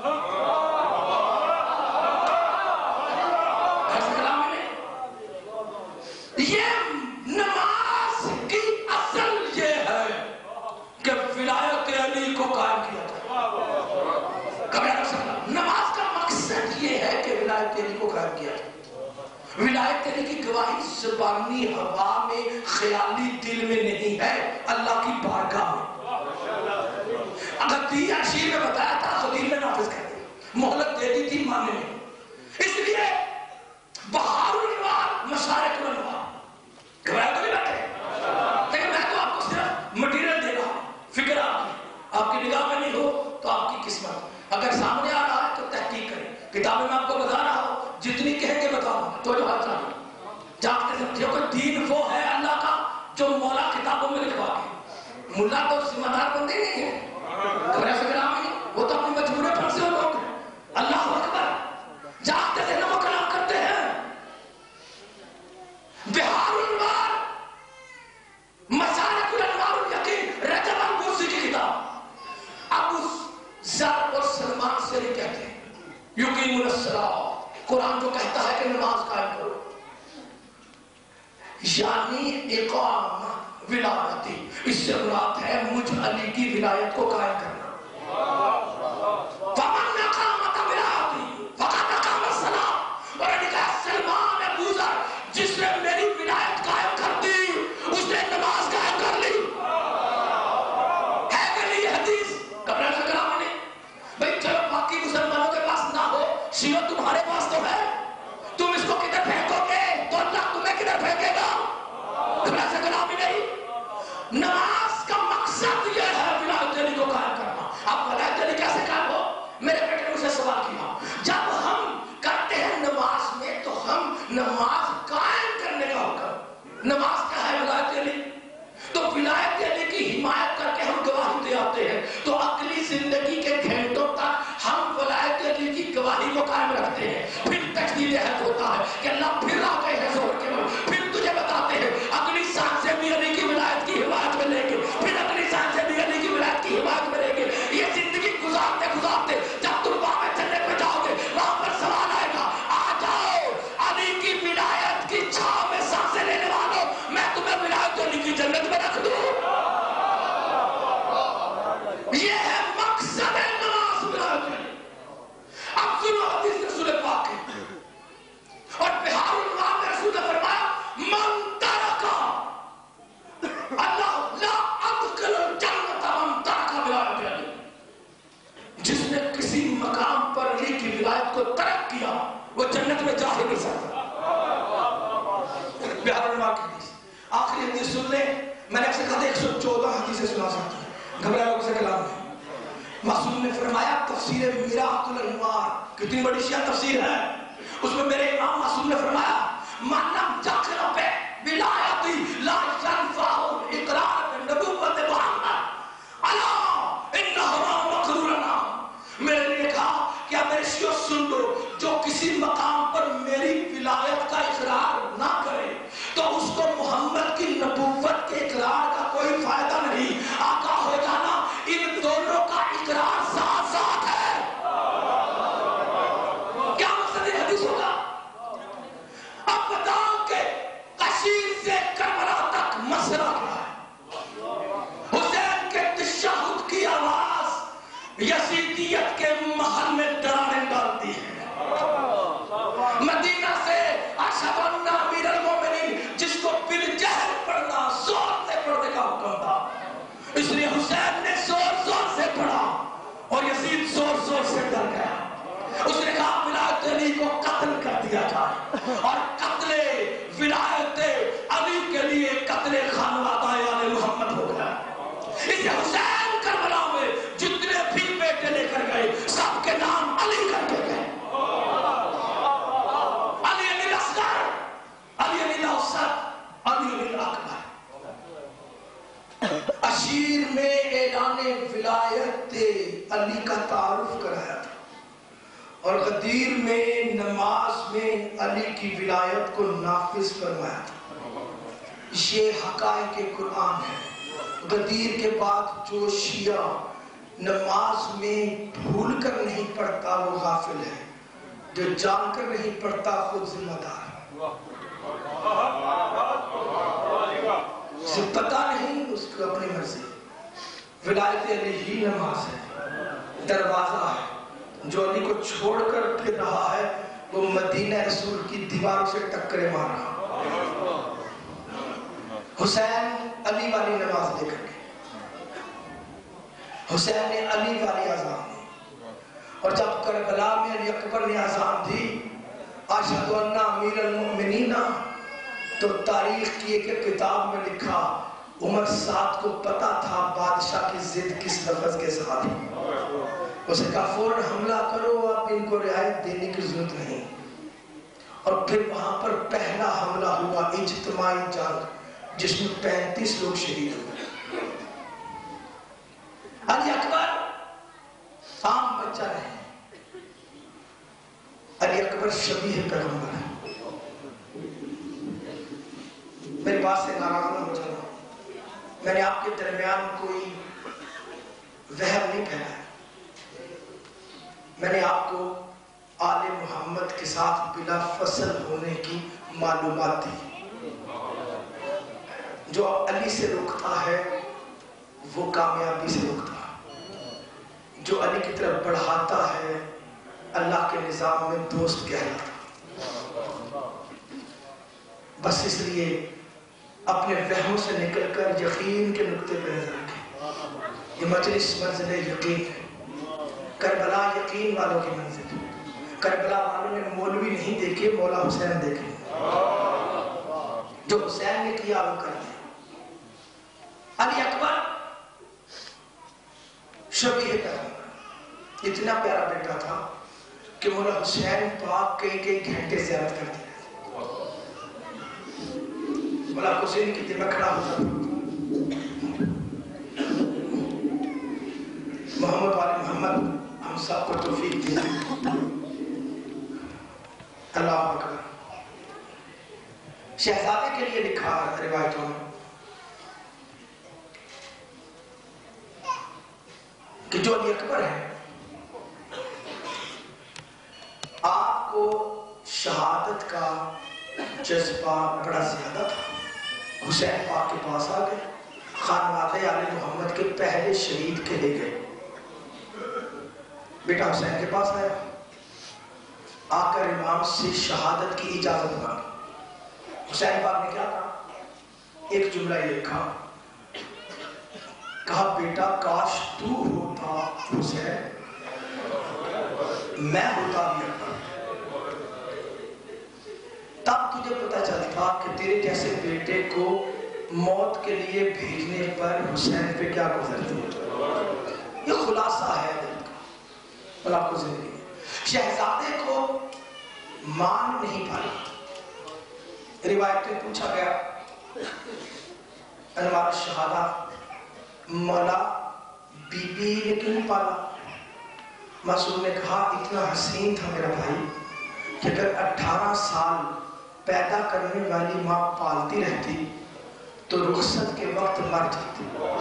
ایسا کلام میں نہیں۔ یہ نماز کی اصل یہ ہے کہ ولایت علی کو قائم کیا جائے۔ کبھی رکھ سکتا نماز کا مقصد یہ ہے کہ ولایت علی کو قائم کیا جائے۔ ولایت علی کی گواہی زبانی ہوا میں خیالی دل میں نہیں ہے، اللہ کی بارگاہ میں۔ اگر دی عشیر میں بتایا تھا تو دل میں نافذ کر دی، مہلت دے دی تھی ماننے میں۔ اس لیے بہار الانوار مشارق الانوار گواہی تو نہیں بیٹھے، لیکن میں تو آپ کو صرف مٹیریل دے رہا ہوں، فکر آپ کی آپ کی نگاہ میں نہیں ہو تو آپ کی قسمت، اگر سامنے آ رہا ہے تو تحقیق کریں۔ کتابیں میں آپ کو بتا رہا ہوں، جتنی کہیں گے بتاؤں تو جو ہاتھ چاہیے جانتے سمجھے کوئی دین وہ ہے اللہ کا جو مولا کتابوں میں لکھوا کے، ملا تو ذمہ دار بندے نہیں ہے، خبر ایسے کلام نہیں، وہ تو اپنی مجبوری پر سے لوگ ہیں۔ اللہ اکبر، جانتے تھے نا وہ کلام کرتے ہیں۔ بہار الانوار مشارق الانوار الیقین رجب البوسی کی کتاب، اب اس زر اور سلمان سے نہیں کہتے ہیں یقیمون الصلاۃ، قرآن جو کہتا ہے کہ نماز قائم کرو، یعنی اقامت ولایتی، اس سے مراد ہے مجھ علی کی ولایت کو قائم کرنا۔ فمن اقامت ولایتی فقد اقام الصلاۃ، اور علی کا سلمان ابوذر جس نے میری ولایت قائم کر دی اس نے نماز قائم کر لی۔ ہے کہ نہیں یہ حدیث؟ کبرا سے کلام نہیں بھئی، چلو باقی مسلمانوں کے پاس نہ ہو، شیعہ تمہارے پاس تو ہے، تم اس کو کدھر پھینکو گے تو اللہ تمہیں کدھر پھینکے گا؟ ایسا کلام ہی نہیں۔ نماز کا مقصد یہ ہے ولایت علی کو قائم کرنا۔ اب ولایت علی کیسے قائم ہو؟ میرے بیٹے نے مجھ سے سوال کیا، جب ہم کرتے ہیں نماز میں تو ہم نماز قائم کرنے کا حکم، نماز کیا ہے ولایت علی، تو ولایت علی کی حمایت کر کے ہم گواہی دے آتے ہیں، تو عقلی زندگی کے گھنٹوں تک ہم ولایت علی کی گواہی کو قائم رکھتے ہیں۔ پھر تجدید عہد ہوتا ہے کہ اللہ پھر آتے ہیں زور کے وقت، پھر تجھے بتاتے ہیں اگلی سال سے بھی علی کی ولایت کی حمایت میں لیں گے، پھر اگلی سال سے بھی علی کی ولایت کی حمایت میں لیں گے۔ یہ زندگی گزارتے گزارتے جب تم وہاں چلنے پہ جاؤ گے وہاں پر سوال آئے گا، آ جاؤ علی کی ولایت کی چھاؤں میں سانسیں لینے والوں، میں تمہیں ولایت علی کی جنت میں رکھ دوں۔ یہ ہے مقصد نماز ولایت علی۔ اب سنو حدیث رسول پاک کی، اور بہار الانوار میں رسول نے فرمایا من ترکا اللہ لا ادخل الجنت من ترکا ولایت علی، جس نے کسی مقام پر علی کی ولایت کو ترک کیا وہ جنت میں جا ہی نہیں سکتا۔ بہار الانوار کی حدیث، آخری حدیث سن لیں، میں نے آپ سے کہا تھا ایک سو چودہ حدیثیں سنا سکتی ہیں، گھبرائے لوگوں سے کلام ہے۔ معصوم نے فرمایا تفسیر میرات الانوار کتنی بڑی شیعہ تفسیر ہے، اس میں میرے امام معصوم نے فرمایا من لم یقر بولایتی لا ينفع اقرار بنبوت محمد الا انہما مقرونہ۔ میرے لیے کہا کہ اب میرے شیعہ سن لو، جو کسی مقام پر میری ولایت کا اقرار نہ کرے تو اس کو محمد کی نبوت کے اقرار کا کوئی فائدہ نہیں۔ آگاہ ہو جانا ان دونوں کا اقرار ساتھ ساتھ ہے۔ کیا مقصد یہ حدیث ہوگا؟ اب بتاؤ کہ کشیر سے کربلا تک مسئلہ کیا ہے؟ حسین کے تشہد کی آواز یزیدیت کے محل میں ڈرانے ڈالتی ہے۔ مدینہ سے اشہد ان امیر المومنین جس کو بالجہر پڑھنا زور سے پڑھنے کا حکم تھا، اس لیے حسین نے زور زور سے پڑھا اور یزید زور زور سے ڈر گیا۔ اس نے کہا ولایت علی है اور قتل ولایت علی کے لیے قتل خانوادہ آل محمد ہو گیا. اسے حسین کربلا میں جتنے بھی بیٹے لے کر گئے سب کے نام علی کر کے گئے. علی علی الاصغر، علی علی الاوسط، علی علی الاکبر. اشیر میں اعلان ولایت علی کا تعارف کرایا تھا اور غدیر میں نماز میں علی کی ولایت کو نافذ فرمایا تھا. یہ حقائق قرآن ہے. غدیر کے بعد جو شیعہ نماز میں بھول کر نہیں پڑھتا وہ غافل ہے، جو جان کر نہیں پڑھتا خود ذمہ دار ہے. اسے پتہ نہیں اس کو اپنی مرضی. ولایت علی ہی نماز ہے، دروازہ ہے. جو علی کو چھوڑ کر پھر رہا ہے وہ مدینہ رسول کی دیواروں سے ٹکرے مار رہا. حسین علی والی نماز لے کر گئے. حسین نے علی والی اذان دی اور جب کربلا میں علی اکبر نے اذان دی اشہد ان امیر المؤمنین، تو تاریخ کی ایک کتاب میں لکھا عمر سعد کو پتا تھا بادشاہ کی ضد کس لفظ کے ساتھ. اسے کہا فوراً حملہ کرو، آپ ان کو رعایت دینے کی ضرورت نہیں. اور پھر وہاں پر پہلا حملہ ہوا، اجتماعی جنگ جس میں پینتیس لوگ شہید ہوئے. علی اکبر عام بچہ نہیں، علی اکبر شبیہ پیغمبر ہے. میری بات سے ناراض نہ ہو جانا، میں نے آپ کے درمیان کوئی وہم نہیں پھیلایا. میں نے آپ کو آل محمد کے ساتھ بلا فصل ہونے کی معلومات دی. جو علی سے روکتا ہے وہ کامیابی سے روکتا ہے، جو علی کی طرف بڑھاتا ہے اللہ کے نظام میں دوست کہلاتا. بس اس لیے اپنے وہموں سے نکل کر یقین کے نقطے پہ نظر رکھیں. یہ مجلس منزل یقین ہے. کربلا یقین والوں کی منزل ہے. کربلا والوں نے مولوی نہیں دیکھے، مولا حسین دیکھے. جو حسین نے کیا وہ کر دیا. علی اکبر شبیہ پیغمبر، اتنا پیارا بیٹا تھا کہ مولا حسین پاک کئی کئی گھنٹے زیارت کرتے رہے. مولا حسین کی دل میں کھڑا ہوتا محمد والی محمد ہم سب کو توفیق دیا. اللہ اکبر. شہزادے کے لیے لکھا روایتوں میں کہ جو علی اکبر ہے آپ کو شہادت کا جذبہ بڑا زیادہ تھا. حسین پاک کے پاس آ گئے، خانوادہ آل محمد کے پہلے شہید کے لے گئے. بیٹا حسین کے پاس آیا، آ کر امام سے شہادت کی اجازت مانگی. حسین پاک نے کیا کہا؟ ایک جملہ یہ لکھا، کہا بیٹا کاش تو ہوتا حسین، میں ہوتا بھی اکبر. تب تجھے پتا چلتا کہ تیرے جیسے بیٹے کو موت کے لیے بھیجنے پر حسین پہ کیا گزرتی ہے. یہ خلاصہ ہے دل کا. اور آپ کو زندگی شہزادے کو مان نہیں پایا. روایت میں پوچھا گیا انوار شہادہ مولا بی بی نے کیوں نہیں پالا؟ معصوم نے کہا اتنا حسین تھا میرا بھائی کہ اگر اٹھارہ سال پیدا کرنے والی ماں پالتی رہتی تو رخصت کے وقت مر جاتی.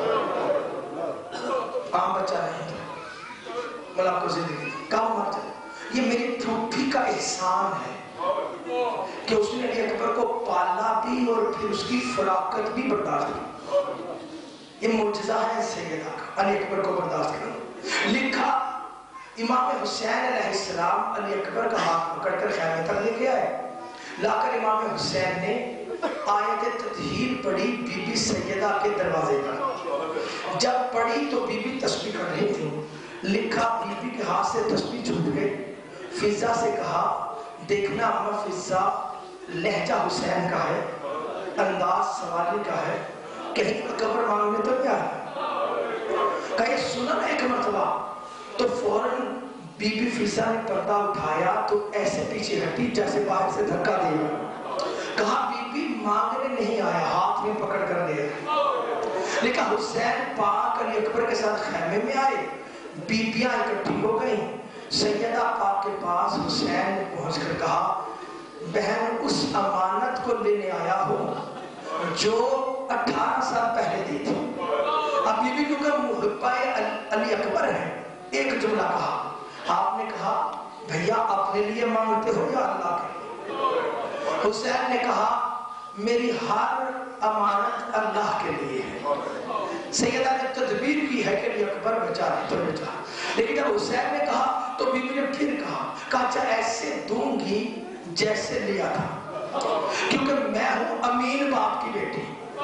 عام بچہ نہیں تھا. مولا کو زندگی کب مر جائے. یہ میری پھوپھی کا احسان ہے کہ اس نے علی اکبر کو پالا بھی اور پھر اس کی فراقت بھی برداشت کی. یہ معجزہ ہے سیدہ کا، علی اکبر کو برداشت کرنا. لکھا امام حسین علیہ السلام علی اکبر کا ہاتھ پکڑ کر خیمے تک لے کے آئے. لا کر امام حسین نے آیت تطہیر پڑھی بی بی سیدہ کے دروازے پر. جب پڑھی تو بی بی تسبیح کر رہی تھی. لکھا بی بی کے ہاتھ سے تسبیح چھوٹ گئی. فضا سے کہا دیکھنا مفزہ لہجہ حسین کا ہے، انداز سوالی کا ہے، کہیں قبر مانگنے تو کیا ہے، کہیں سنا ایک مرتبہ تو فوراً بی بی فضا نے پردہ اٹھایا تو ایسے پیچھے ہٹی جیسے باہر سے دھکا دیا، کہا بی بی مانگنے نہیں آیا، ہاتھ میں پکڑ کر لیا۔ لیکن حسین پاک علی اکبر کے ساتھ خیمے میں آئے، بی بیاں اکٹھی ہو گئیں، سیدہ پاک کے پاس حسین نے پہنچ کر کہا بہن اس امانت کو لینے آیا ہوں جو اٹھارہ سال پہلے دی تھی۔ اب بی بی کیونکہ محبہ علی اکبر ہے، ایک جملہ کہا، آپ نے کہا بھیا اپنے لیے مانگتے ہو یا اللہ کے لیے؟ حسین نے کہا میری ہر امانت اللہ کے لیے ہے۔ سیدہ نے تدبیر کی ہے کہ علی اکبر بچا رہے تو بچا، لیکن جب حسین نے کہا تو بی بی نے پھر کہا کہا اچھا ایسے دوں گی جیسے لیا تھا، کیونکہ میں ہوں امین باپ کی بیٹی،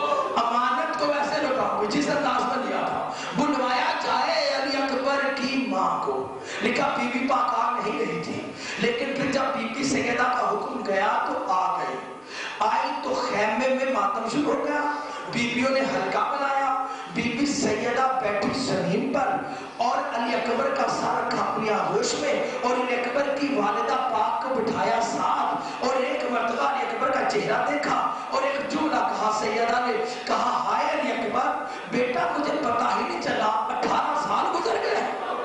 امانت کو ویسے لوٹاؤں گی جس انداز میں لیا تھا۔ بلوایا جائے علی اکبر کی ماں کو، لکھا بی بی پاک آ نہیں رہی تھی، لیکن پھر جب بی بی سیدہ کا حکم گیا تو آ گئی، آئی تو خیمے میں ماتم شروع ہو گیا، بیویوں نے حلقہ بنایا، بی بی سیدہ بیٹھی زمین پر اور علی اکبر کا سر رکھا اپنی آغوش میں، اور علی اکبر کی والدہ پاک کو بٹھایا ساتھ، اور ایک مرتبہ علی اکبر کا چہرہ دیکھا اور ایک جملہ کہا، سیدہ نے کہا ہائے علی اکبر بیٹا مجھے پتا ہی نہیں چلا اٹھارہ سال گزر گئے۔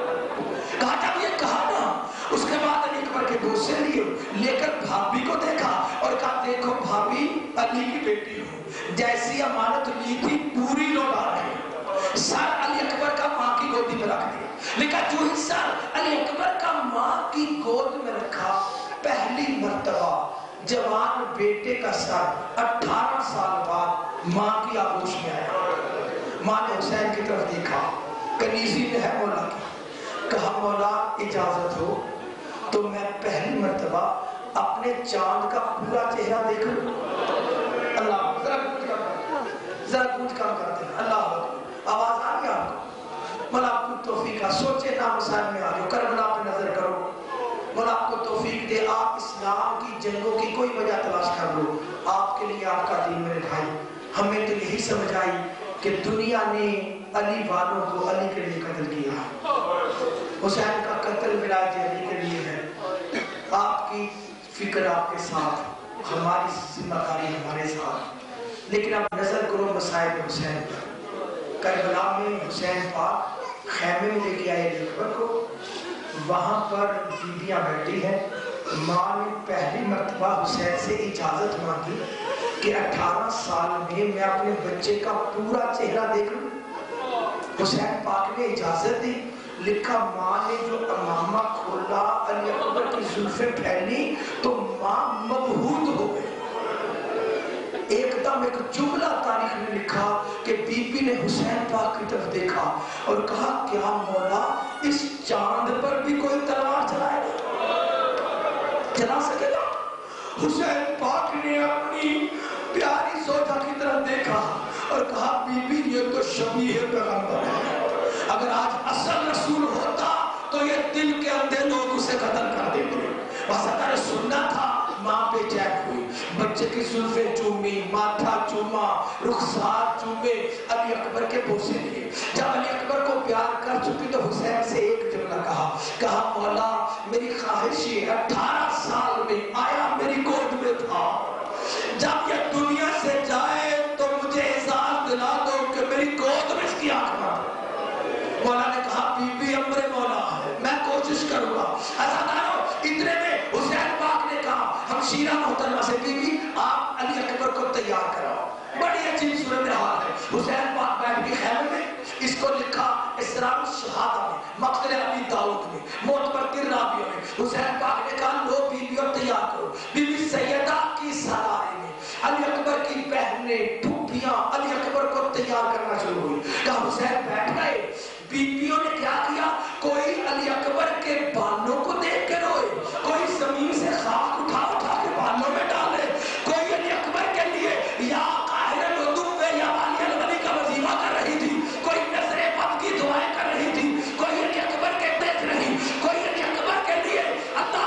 کہا جب یہ کہا نا اس کے بعد علی اکبر کے دوست سے لیے لے کر بھابی کو دیکھا اور کہا دیکھو بھابی علی کی بیٹی ہو، جیسی امانت لی تھی پوری لوٹا رہے، سر علی اکبر کا ماں کی گودی میں رکھ دیا، لیکن جو ہی سر علی اکبر کا ماں کی گود میں رکھا پہلی مرتبہ جوان بیٹے کا سر اٹھارہ سال بعد ماں کی آغوش میں آیا۔ ماں نے حسین کی طرف دیکھا، کنیزی میں ہے مولا کی، کہا مولا اجازت ہو تو میں پہلی مرتبہ اپنے چاند کا پورا چہرہ دیکھوں۔ اللہ ذرا کچھ کام کرتے ذرا کچھ کام کرتے ہیں، اللہ آواز آ گیا آپ کو؟ مولا آپ کو توفیق ہے، سوچے نا مسائل میں آ رہے کربلا پہ نظر کرو، مولا آپ کو توفیق دے، آپ اسلام کی جنگوں کی کوئی وجہ تلاش کر لو، آپ کے لیے آپ کا دین میرے بھائی، ہمیں تو یہی سمجھ آئی کہ دنیا نے علی والوں کو علی کے لیے قتل کیا، حسین کا قتل ولایت علی کے لیے ہے، آپ کی فکر آپ کے ساتھ، ہماری ذمہ داری ہمارے ساتھ، لیکن اب نظر کرو مصائب حسین پر۔ کربلا میں حسین پاک خیمے میں لے کے آئے علی اکبر کو، وہاں پر بیویاں بیٹھی ہیں، ماں نے پہلی مرتبہ حسین سے اجازت مانگی کہ اٹھارہ سال میں میں اپنے بچے کا پورا چہرہ دیکھوں، حسین پاک نے اجازت دی، لکھا ماں نے جو امامہ کھولا علی اکبر کی زلفیں پھیلی تو ماں مبہوت ہو گئی۔ ایک دم ایک جملہ تاریخ نے لکھا کہ بی بی نے حسین پاک کی طرف دیکھا اور کہا کیا مولا اس چاند پر بھی کوئی تلوار چلائے گا، چلا سکے گا؟ حسین پاک نے اپنی پیاری زوجہ کی طرف دیکھا اور کہا بی بی یہ تو شبیہ پیغمبر ہے، اگر آج اصل رسول ہوتا تو یہ دل کے اندھے لوگ اسے قتل کر دیتے۔ بس اگر سننا تھا، ماں بے چیک ہوئی، بچے کی زلفیں چومی، ماتھا چوما، رخسار چومے، علی اکبر کے بوسے لیے۔ جب علی اکبر کو پیار کر چکی تو حسین سے ایک جملہ کہا، کہا مولا میری خواہش یہ اٹھارہ سال میں آیا میری گود میں تھا، جب یہ دنیا سے جائے تو مجھے اعزاز دلا دو کہ میری گود میں اس کی آنکھ ماں۔ مولا نے کہا بی بی امر مولا ہے، میں کوشش کروں گا۔ عزادارو اتنے میں حسین پاک نے کہا ہمشیرہ محترمہ سے بی بی آپ علی اکبر کو تیار کراؤ، بڑی عجیب صورتحال ہے۔ حسین پاک بیٹھ کے خیمے میں، اس کو لکھا اسرار الشہادہ میں، مقتل ابی داؤد میں، موت پر تر رابعہ میں، حسین پاک نے کہا لو بیویوں تیار کرو، بی بی سیدہ کی سالاری میں علی اکبر کی بہنیں پھوپھیاں علی اکبر کو تیار کرنا شروع ہوئی۔ کہا حسین بیٹھ گئے، بیویوں نے کیا کیا، کوئی علی اکبر کے بالوں کو دیکھ کے روئے، کوئی زمین سے خاک اٹھا اٹھا کے بالوں میں ڈالے، کوئی علی اکبر کے لیے یا قاہر الودوع یا والی الولی کا وظیفہ کر رہی تھی، کوئی نظر بد کی دعائیں کر رہی تھی، کوئی علی اکبر کے دیکھ رہی، کوئی علی اکبر کے لیے اللہ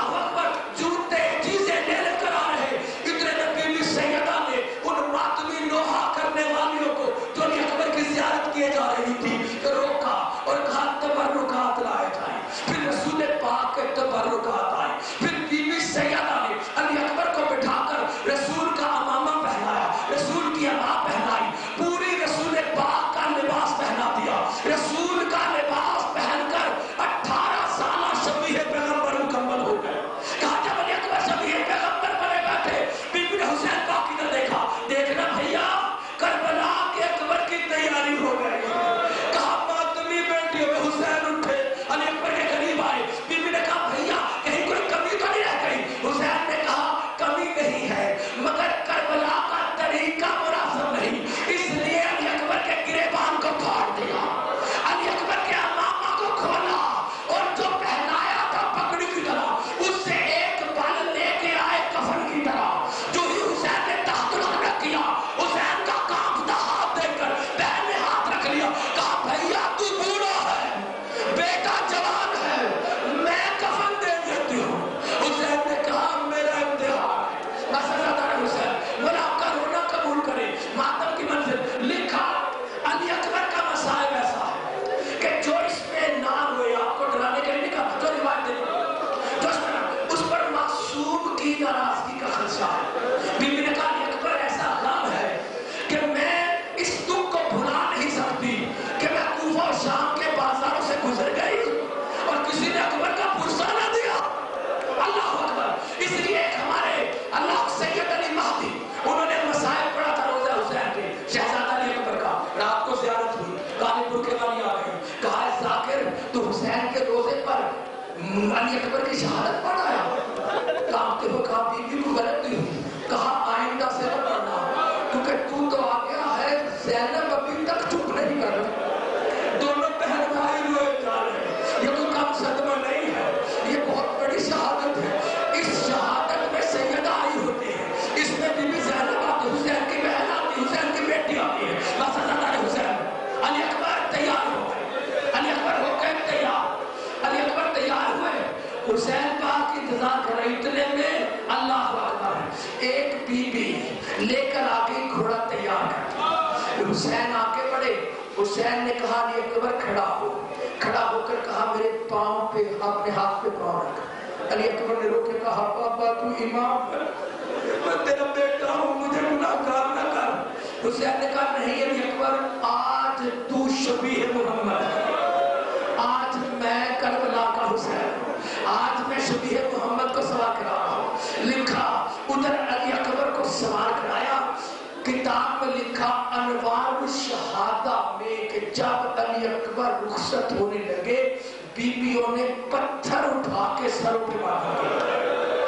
کا خدشہ ہے۔ بیوی نے کہا علی اکبر ایسا غم ہے کہ میں اس دکھ کو بھلا نہیں سکتی کہ میں کوفہ اور شام کے بازاروں سے گزر گئی اور کسی نے اکبر کا پرسہ نہ دیا۔ اللہ اکبر۔ اس لیے ایک ہمارے اللہ سید علی مہدی انہوں نے مسائل پڑھا تھا روزہ حسین کے شہزادہ علی اکبر کا، رات کو زیارت ہوئی، کالے برقعے والی آ گئی، کہا ہے ذاکر تو حسین کے روزے پر علی اکبر کی شہادت پڑھ آیا؟ کانپتے ہوئے کہا بی بی کو غلطی ہوئی، کہا آئندہ سے نہ پڑھنا کیونکہ تو تو آ گیا ہے، زینب ابھی تک چپ نہیں کر رہی۔ دونوں بہن بھائی روئے جا رہے ہیں، یہ کوئی کم صدمہ نہیں ہے، یہ بہت بڑی شہادت ہے۔ اس شہادت میں سیدہ آئی ہوتی ہے، اس میں بی بی زینب آتی، حسین کی بہن آتی، حسین کی بیٹی آتی ہے، بس حضرت حسین۔ علی اکبر تیار ہو گئے، علی اکبر ہو گئے تیار، علی اکبر تیار ہوئے، حسین پاک انتظار کر رہے، اتنے میں اللہ اکبر ایک بی بی لے کر آگے گھوڑا تیار کر، حسین آگے بڑھے، حسین نے کہا علی اکبر کھڑا ہو، کھڑا ہو کر کہا میرے پاؤں پہ اپنے ہاتھ پہ پاؤں رکھ۔ علی اکبر نے روکے کہا بابا تو امام ہے، میں تیرا بیٹا ہوں، مجھے گناہ گار نہ کر۔ حسین نے کہا نہیں علی اکبر، آج تو شبیہ محمد ہے، آج میں کربلا کا حسین ہوں، آج میں شبیہ محمد کو سوار کرا رہا ہوں۔ لکھا ادھر علی اکبر کو سوار کرایا، کتاب میں لکھا انوار الشہادہ میں کہ جب علی اکبر رخصت ہونے لگے بیویوں نے پتھر اٹھا کے سر پہ مارا گیا،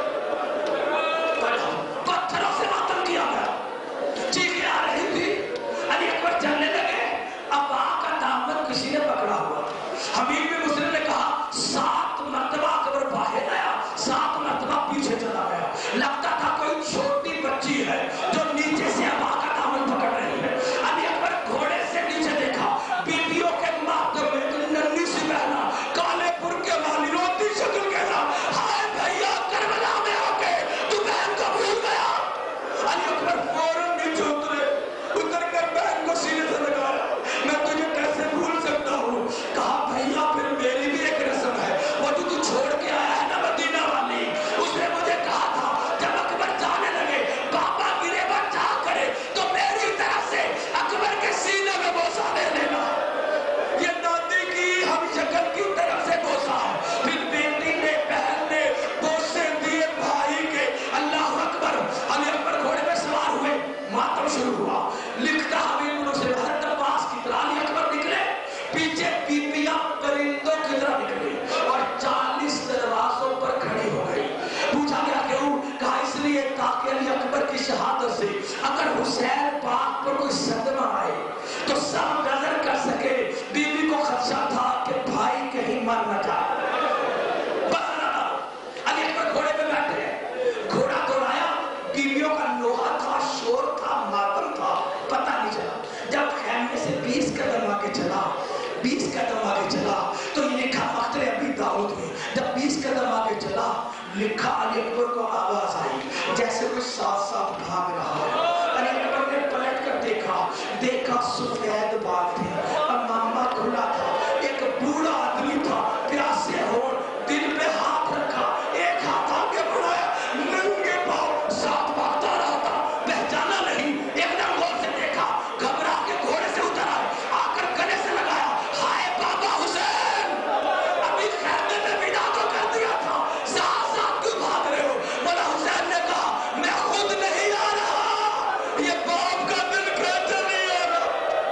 پتھروں سے ماتم کیا گیا، چیخیں آ رہی تھی، علی اکبر چلنے لگے، اب آ کا دامن کسی نے پکڑا ہوا۔ حبیب بن مسلم نے کہا سات مرتبہ اکبر باہر آیا، سات مرتبہ پیچھے چلا گیا، لگتا تھا کوئی چھوٹی بچی ہے جو نیچے سے اب آ کا دامن پکڑ رہی ہے۔ علی اکبر گھوڑے سے نیچے دیکھا، بیویوں کے ماتم میں ایک ننھی سی بہنا کالے برقعے والی روتی شکل کے ساتھ، ہائے بھیا کربلا میں آ کے تو بہن کو بھول گیا۔ علی اکبر فوراً نیچے اترے، اتر کے بہن کو سینے سے لگایا، میں تجھے کیسے بھول سکتا ہوں؟ کہا بھیا پھر میری بھی ایک رسم ہے، وہ جو تو چھوڑ کے آیا ہے نا مدینہ والی، اس نے مجھے کہا تھا جب اکبر جانے لگے بابا گرے بچا کرے تو میری طرف سے اکبر کے سینے میں بوسہ دے لینا۔ یہ دادی کی ہم شکل کی طرف سے بوسہ ہے، پھر بیٹی نے بہن نے بوسے دیے بھائی کے۔ اللہ اکبر۔ علی اکبر گھوڑے میں سوار ہوئے، ماتم شروع ہوا۔ لکھتا حبیب بن مسلم حضرت عباس کی طرح علی اکبر نکلے، پیچھے بیویاں پرندوں کی طرح نکلی اور چالیس دروازوں پر کھڑی ہو گئی۔ پوچھا گیا کیوں؟ کہا اس لیے تاکہ علی اکبر کی شہادت سے اگر حسین پاک پر کوئی صدمہ آئے تو سب نظر کر سکے۔ بیوی کو خدشہ تھا کہ بھائی کہیں مر نہ جائے۔ بس علی اکبر گھوڑے پہ بیٹھے، گھوڑا دوڑایا، بیویوں کا لوہا تھا، شور تھا، ماتم تھا، پتہ نہیں چلا۔ جب خیمے سے بیس قدم آگے چلا، بیس قدم آگے چلا تو یہ لکھا مقتل ابی داؤد میں، جب بیس قدم آگے چلا لکھا علی اکبر کو آواز آئی جیسے کوئی ساتھ ساتھ بھاگ رہا ہے۔ علی اکبر نے پلٹ کر دیکھا، دیکھا سفید بال تھے، امامہ کھلا تھا، ایک بوڑھا آدمی تھا، پیاسے ہون، دل پہ ہاتھ رکھا، ایک ہاتھ آگے بڑھایا، ننگے پاؤں ساتھ بھاگتا رہا تھا، پہچانا نہیں۔ ایک دم غور سے دیکھا، گھبرا کے گھوڑے سے اتر آئے، آ کر گلے سے لگایا، ہائے بابا حسین، ابھی خیمے میں بنا تو کر دیا تھا، ساتھ ساتھ کیوں بھاگ رہے ہو؟ مولا حسین نے کہا میں خود نہیں آ رہا، یہ باپ کا دل کھینچا نہیں آ رہا۔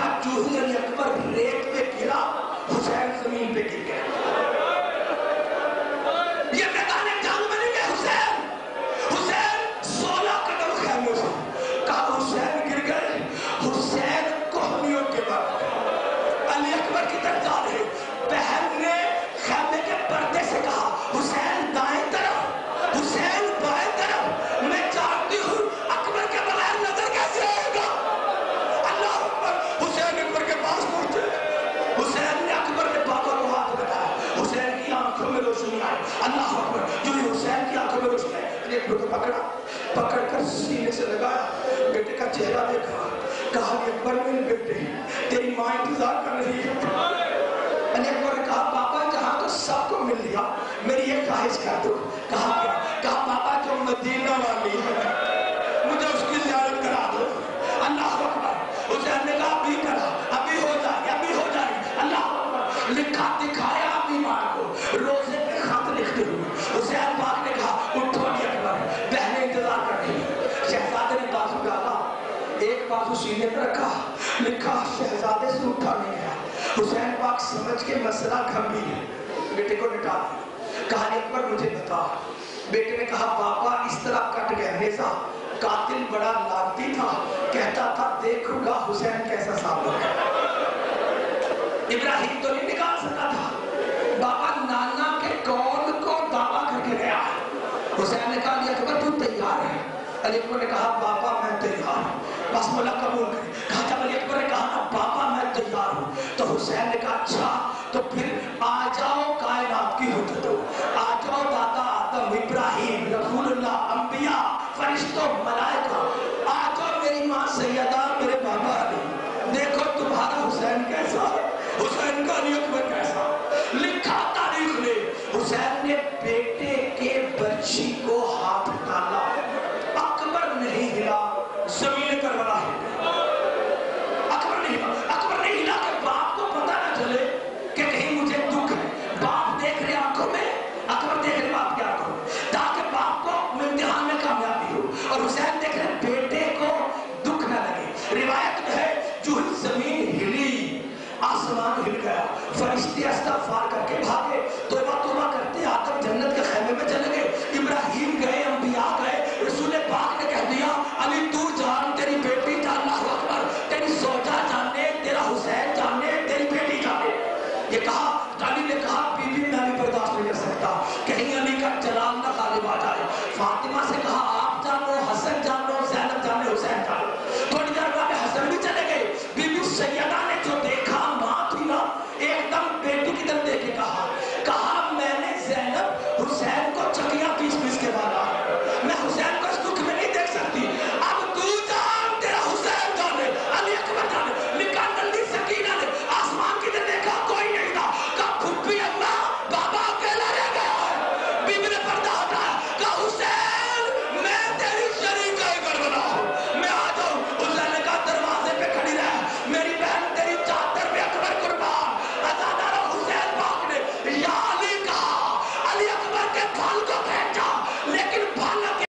اور جو ہی علی اکبر ریت پہ گرا حسین زمین پہ گر گیا. یہ میدان جنگ میں نہیں گئے حسین حسین سولہ قدم خیموں سے کہا حسین گر گئے. حسین کوہنیوں کے بعد علی اکبر کی طرف جا رہے. بہن نے خیمے کے پردے سے کہا حسین دائیں طرف حسین بائیں طرف. میں جانتی ہوں اکبر کے بغیر نظر کیسے آئے گا. اللہ اکبر. حسین اکبر کے پاس پہنچے. حسین نے اکبر نے بابا کو ہاتھ بتایا. حسین کی آنکھوں میں روشنی آئی. اللہ اکبر. جو ہی حسین کی آنکھوں میں روشنی آئی علی اکبر کو پکڑا پکڑ کر سینے سے لگایا. بیٹے کا چہرہ دیکھا. کہا علی اکبر میرے بیٹے تیری ماں انتظار کر رہی ہے. علی اکبر نے کہا پاپا جہاں تو سب کو مل لیا میری ایک خواہش کر دو. کہا کیا؟ کہا پاپا جو مدینہ والی ہے مجھے اس کی زیارت کرا دو. اللہ اکبر. حسین نے کہا ابھی کرا ابھی ہو جائے ابھی ہو جائے. اللہ اکبر. لکھا دکھایا اپنی ماں کو روزے پہ خط لکھتے ہوئے. حسین پاک نے کہا اٹھو علی اکبر بہنیں انتظار کر رہی ہیں. شہزادے نے بازو ڈالا ایک بازو سینے پر رکھا لکھا شہزادے سے اٹھا نہیں گیا. حسین پاک سمجھ کے مسئلہ گھمبیر ہے. بیٹے کو لٹا دیا. کہا علی اکبر مجھے بتا. بیٹے نے کہا پاپا اس طرح کٹ گیا نیزہ. قاتل بڑا لانتی تھا کہتا تھا دیکھوں گا حسین کیسا ثابت ہے. ابراہیم تو نہیں نکال سکا تھا. بابا نانا کے کون کو دعویٰ کر کے گیا. حسین نے کہا علی اکبر تو تیار ہے. علی اکبر نے کہا بابا میں تیار ہوں بس مولا قبول کرے. کہا جب علی اکبر نے کہا بابا میں تیار ہوں تو حسین نے کہا اچھا تو پھر آ جاؤ کائنات کی حجتوں آ جاؤ دادا آدم ابراہیم رسول اللہ انبیاء فرشتوں ملائکہ آ جاؤ میری ماں سیدہ میرے بابا علی دیکھو تمہارا حسین کیسا حسین کا علی اکبر کیسا. لکھا تاریخ نے حسین نے بیٹے کے برچھی کو ہاتھ ڈالا. اکبر نہیں ہلا زمین کربلا ہل. اکبر نہیں ہلا اکبر نہیں ہلا کہ باپ کو پتہ نہ چلے کہ کہیں مجھے دکھ ہے. باپ دیکھ رہے آنکھوں میں اکبر دیکھ رہے باپ کی آنکھوں میں تاکہ باپ کو امتحان میں کامیابی ہو. اور حسین دیکھ رہے بیٹے کو دکھ نہ لگے. روایت میں ہے جو زمین ہلی آسمان ہل گیا. فرشتے استغفار کر کے بھاگے توبہ توبہ کرتے آدم جنت کے خیمے میں چلے گئے. ابراہیم گئے انبیاء گئے. رسول پاک نے کہہ دیا علی تو جان تیری بیٹی جان. اللہ اکبر. تیری زوجہ جانے تیرا حسین جانے تیری بیٹی جانے. یہ کہا